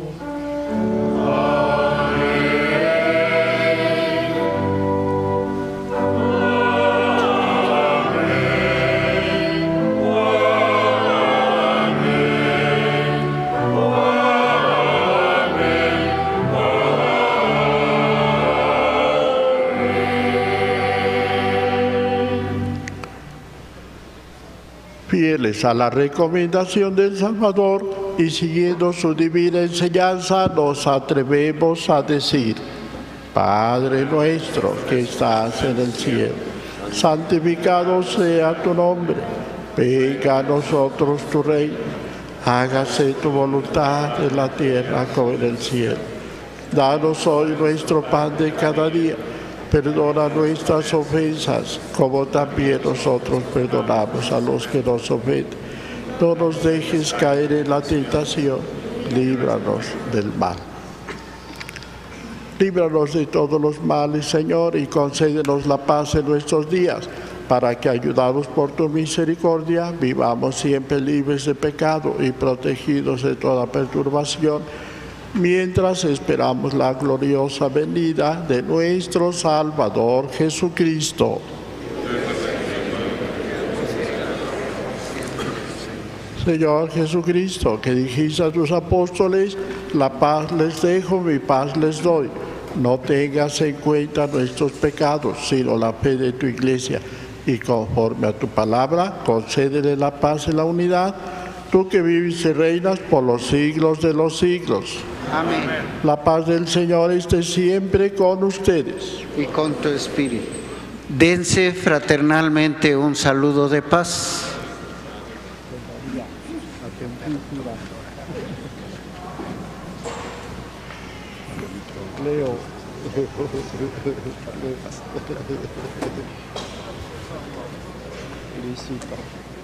Fieles a la recomendación del Salvador y siguiendo su divina enseñanza, nos atrevemos a decir: Padre nuestro que estás en el cielo, santificado sea tu nombre, venga a nosotros tu reino, hágase tu voluntad en la tierra como en el cielo. Danos hoy nuestro pan de cada día. Perdona nuestras ofensas, como también nosotros perdonamos a los que nos ofenden. No nos dejes caer en la tentación, líbranos del mal. Líbranos de todos los males, Señor, y concédenos la paz en nuestros días, para que, ayudados por tu misericordia, vivamos siempre libres de pecado y protegidos de toda perturbación, mientras esperamos la gloriosa venida de nuestro Salvador Jesucristo. Señor Jesucristo, que dijiste a tus apóstoles: la paz les dejo, mi paz les doy. No tengas en cuenta nuestros pecados, sino la fe de tu Iglesia, y conforme a tu palabra, concédele la paz y la unidad, tú que vives y reinas por los siglos de los siglos. Amén. La paz del Señor esté siempre con ustedes. Y con tu espíritu. Dense fraternalmente un saludo de paz. Leo. Felicito.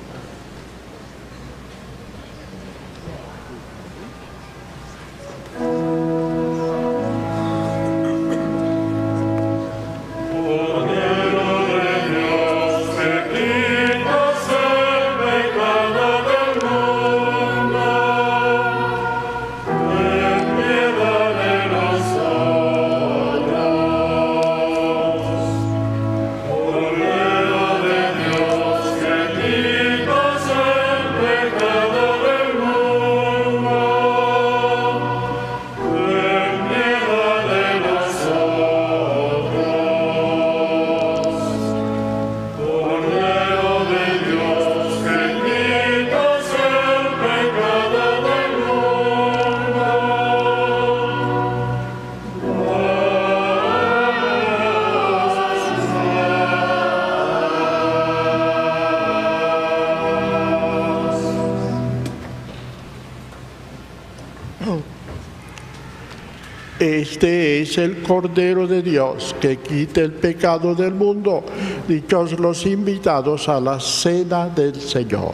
Este es el Cordero de Dios que quita el pecado del mundo. Dichosos los invitados a la cena del Señor.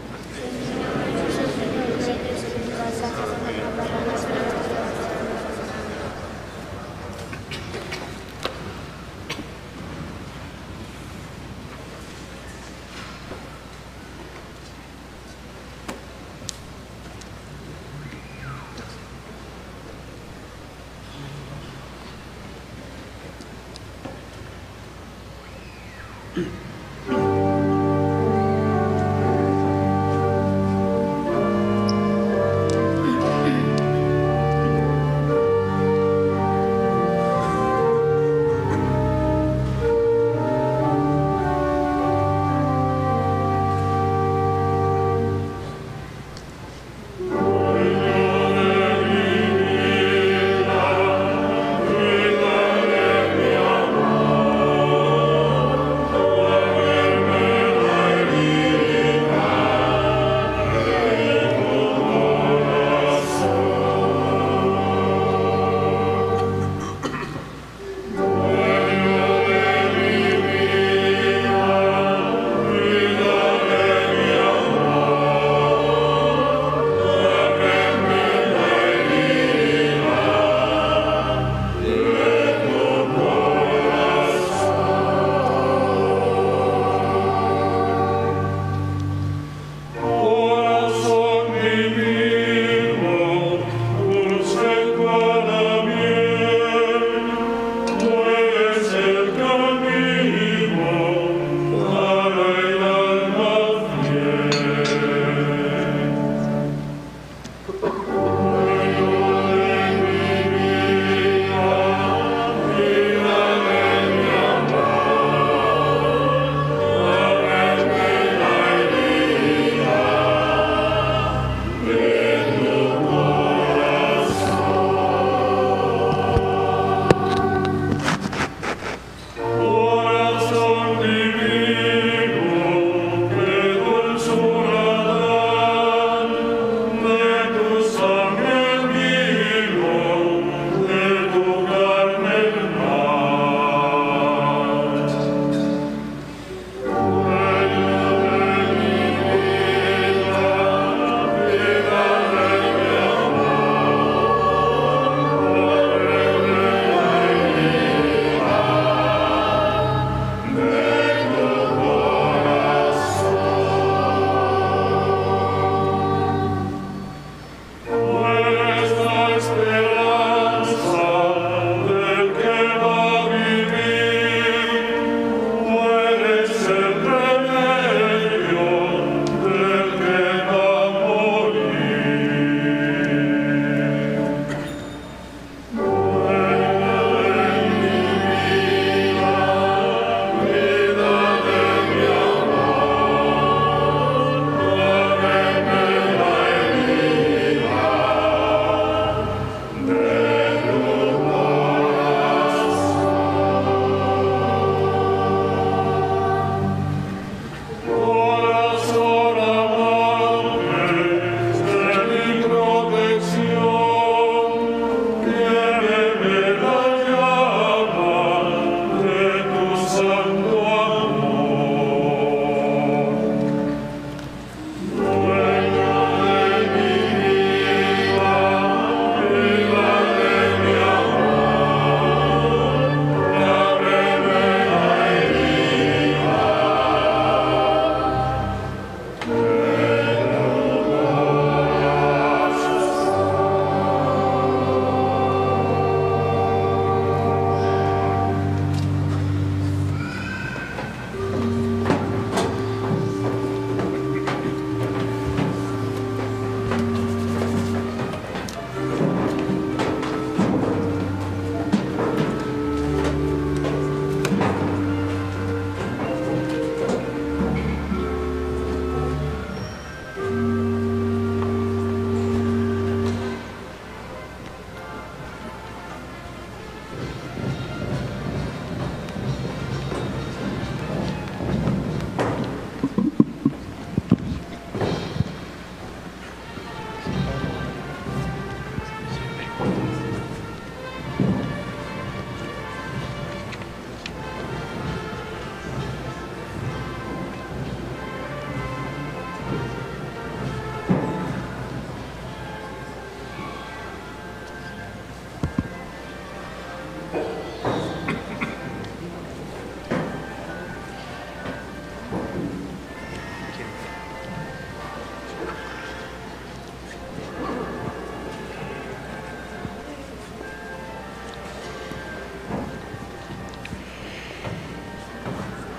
Amén.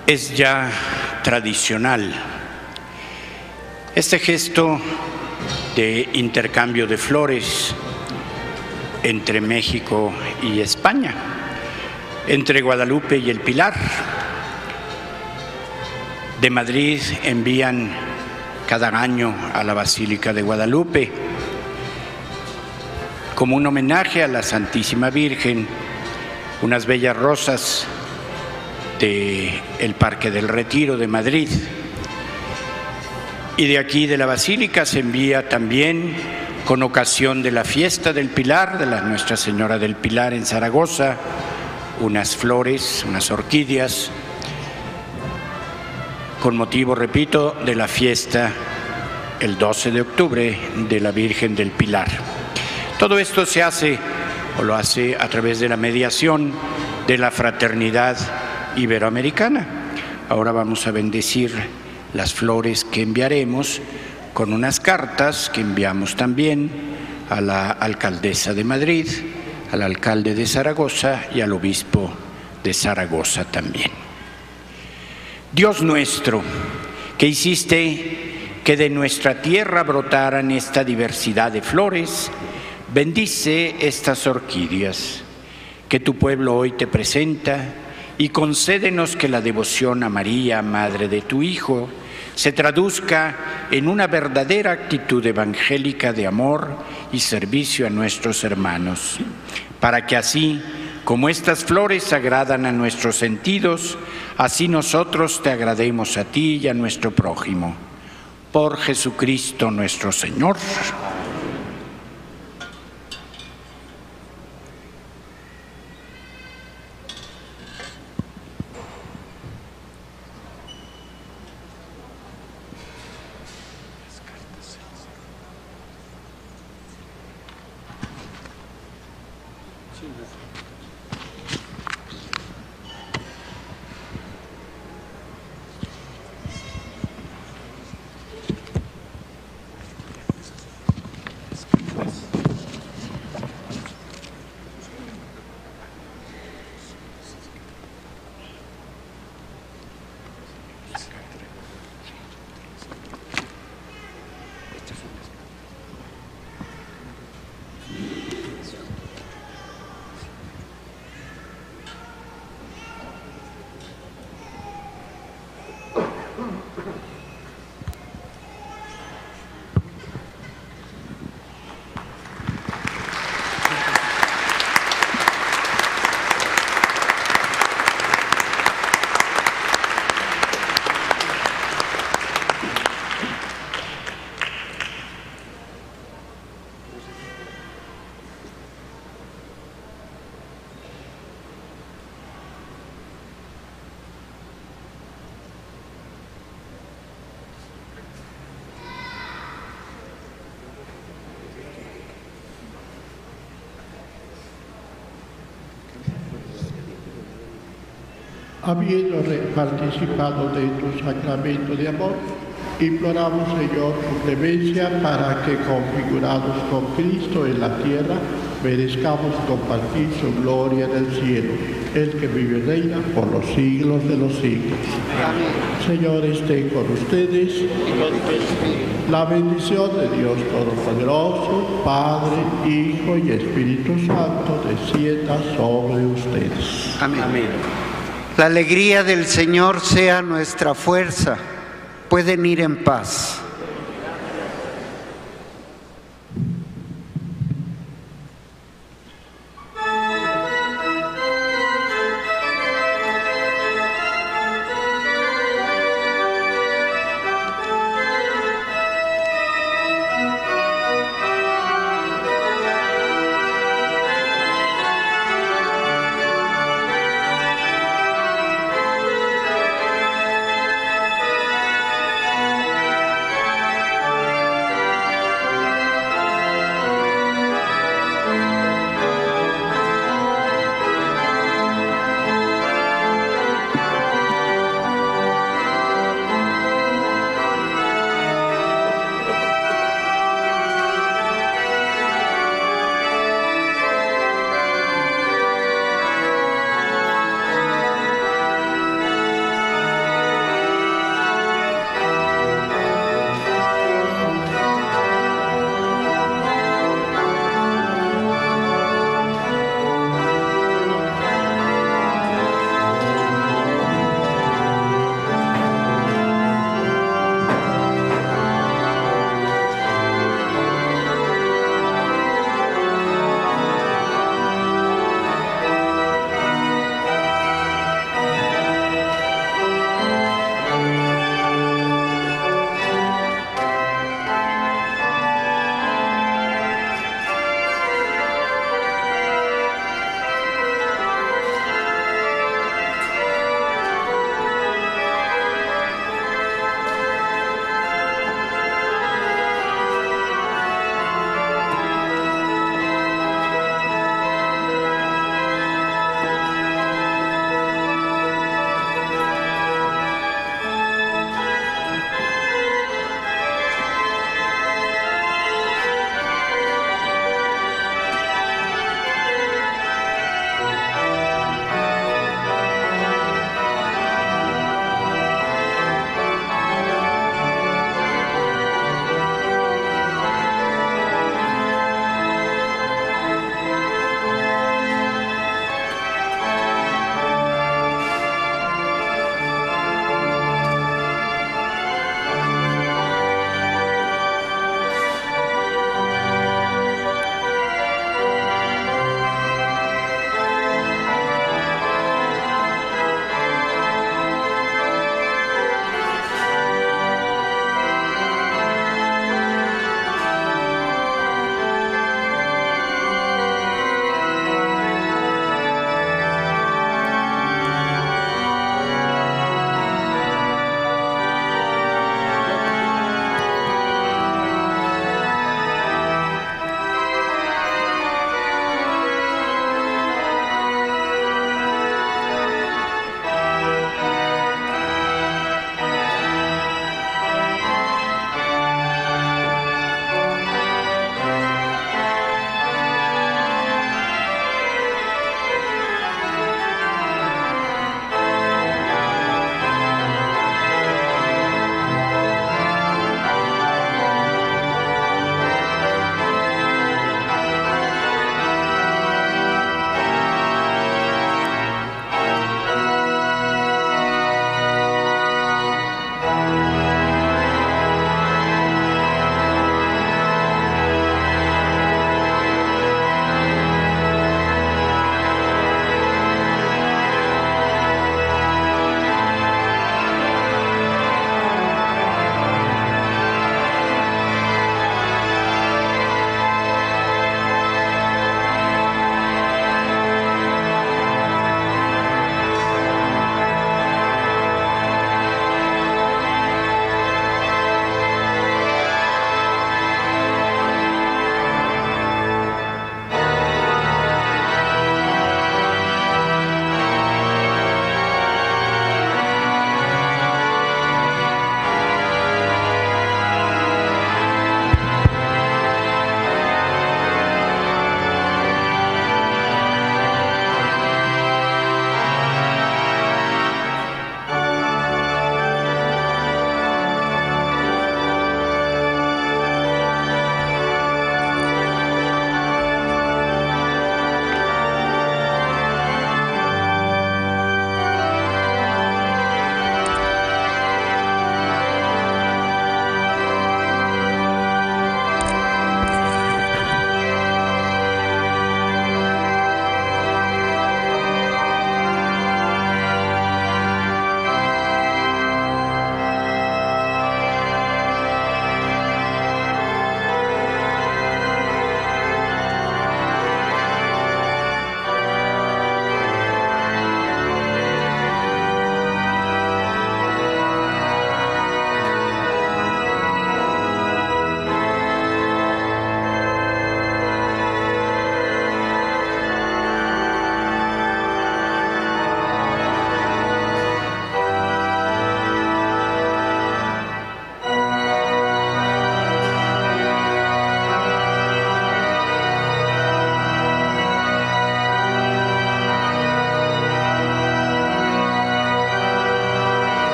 es ya tradicional este gesto de intercambio de flores entre México y España, entre Guadalupe y el Pilar. De Madrid envían cada año a la Basílica de Guadalupe, como un homenaje a la Santísima Virgen, unas bellas rosas del Parque del Retiro de Madrid. Y de aquí, de la Basílica, se envía también, con ocasión de la fiesta del Pilar, de la Nuestra Señora del Pilar en Zaragoza, unas flores, unas orquídeas, con motivo, repito, de la fiesta el 12 de octubre de la Virgen del Pilar. Todo esto se hace, o lo hace a través de la mediación de la Fraternidad Iberoamericana. Ahora vamos a bendecir las flores que enviaremos con unas cartas que enviamos también a la alcaldesa de Madrid, al alcalde de Zaragoza y al obispo de Zaragoza también. Dios nuestro, que hiciste que de nuestra tierra brotaran esta diversidad de flores, bendice estas orquídeas que tu pueblo hoy te presenta y concédenos que la devoción a María, Madre de tu Hijo, se traduzca en una verdadera actitud evangélica de amor y servicio a nuestros hermanos, para que así como estas flores agradan a nuestros sentidos, así nosotros te agrademos a ti y a nuestro prójimo. Por Jesucristo nuestro Señor. Habiendo participado de tu sacramento de amor, imploramos, Señor, tu clemencia para que, configurados con Cristo en la tierra, merezcamos compartir su gloria en el cielo, el que vive y reina por los siglos de los siglos. Amén. Señor, esté con ustedes. La bendición de Dios Todopoderoso, Padre, Hijo y Espíritu Santo, descienda sobre ustedes. Amén. Amén. La alegría del Señor sea nuestra fuerza. Pueden ir en paz.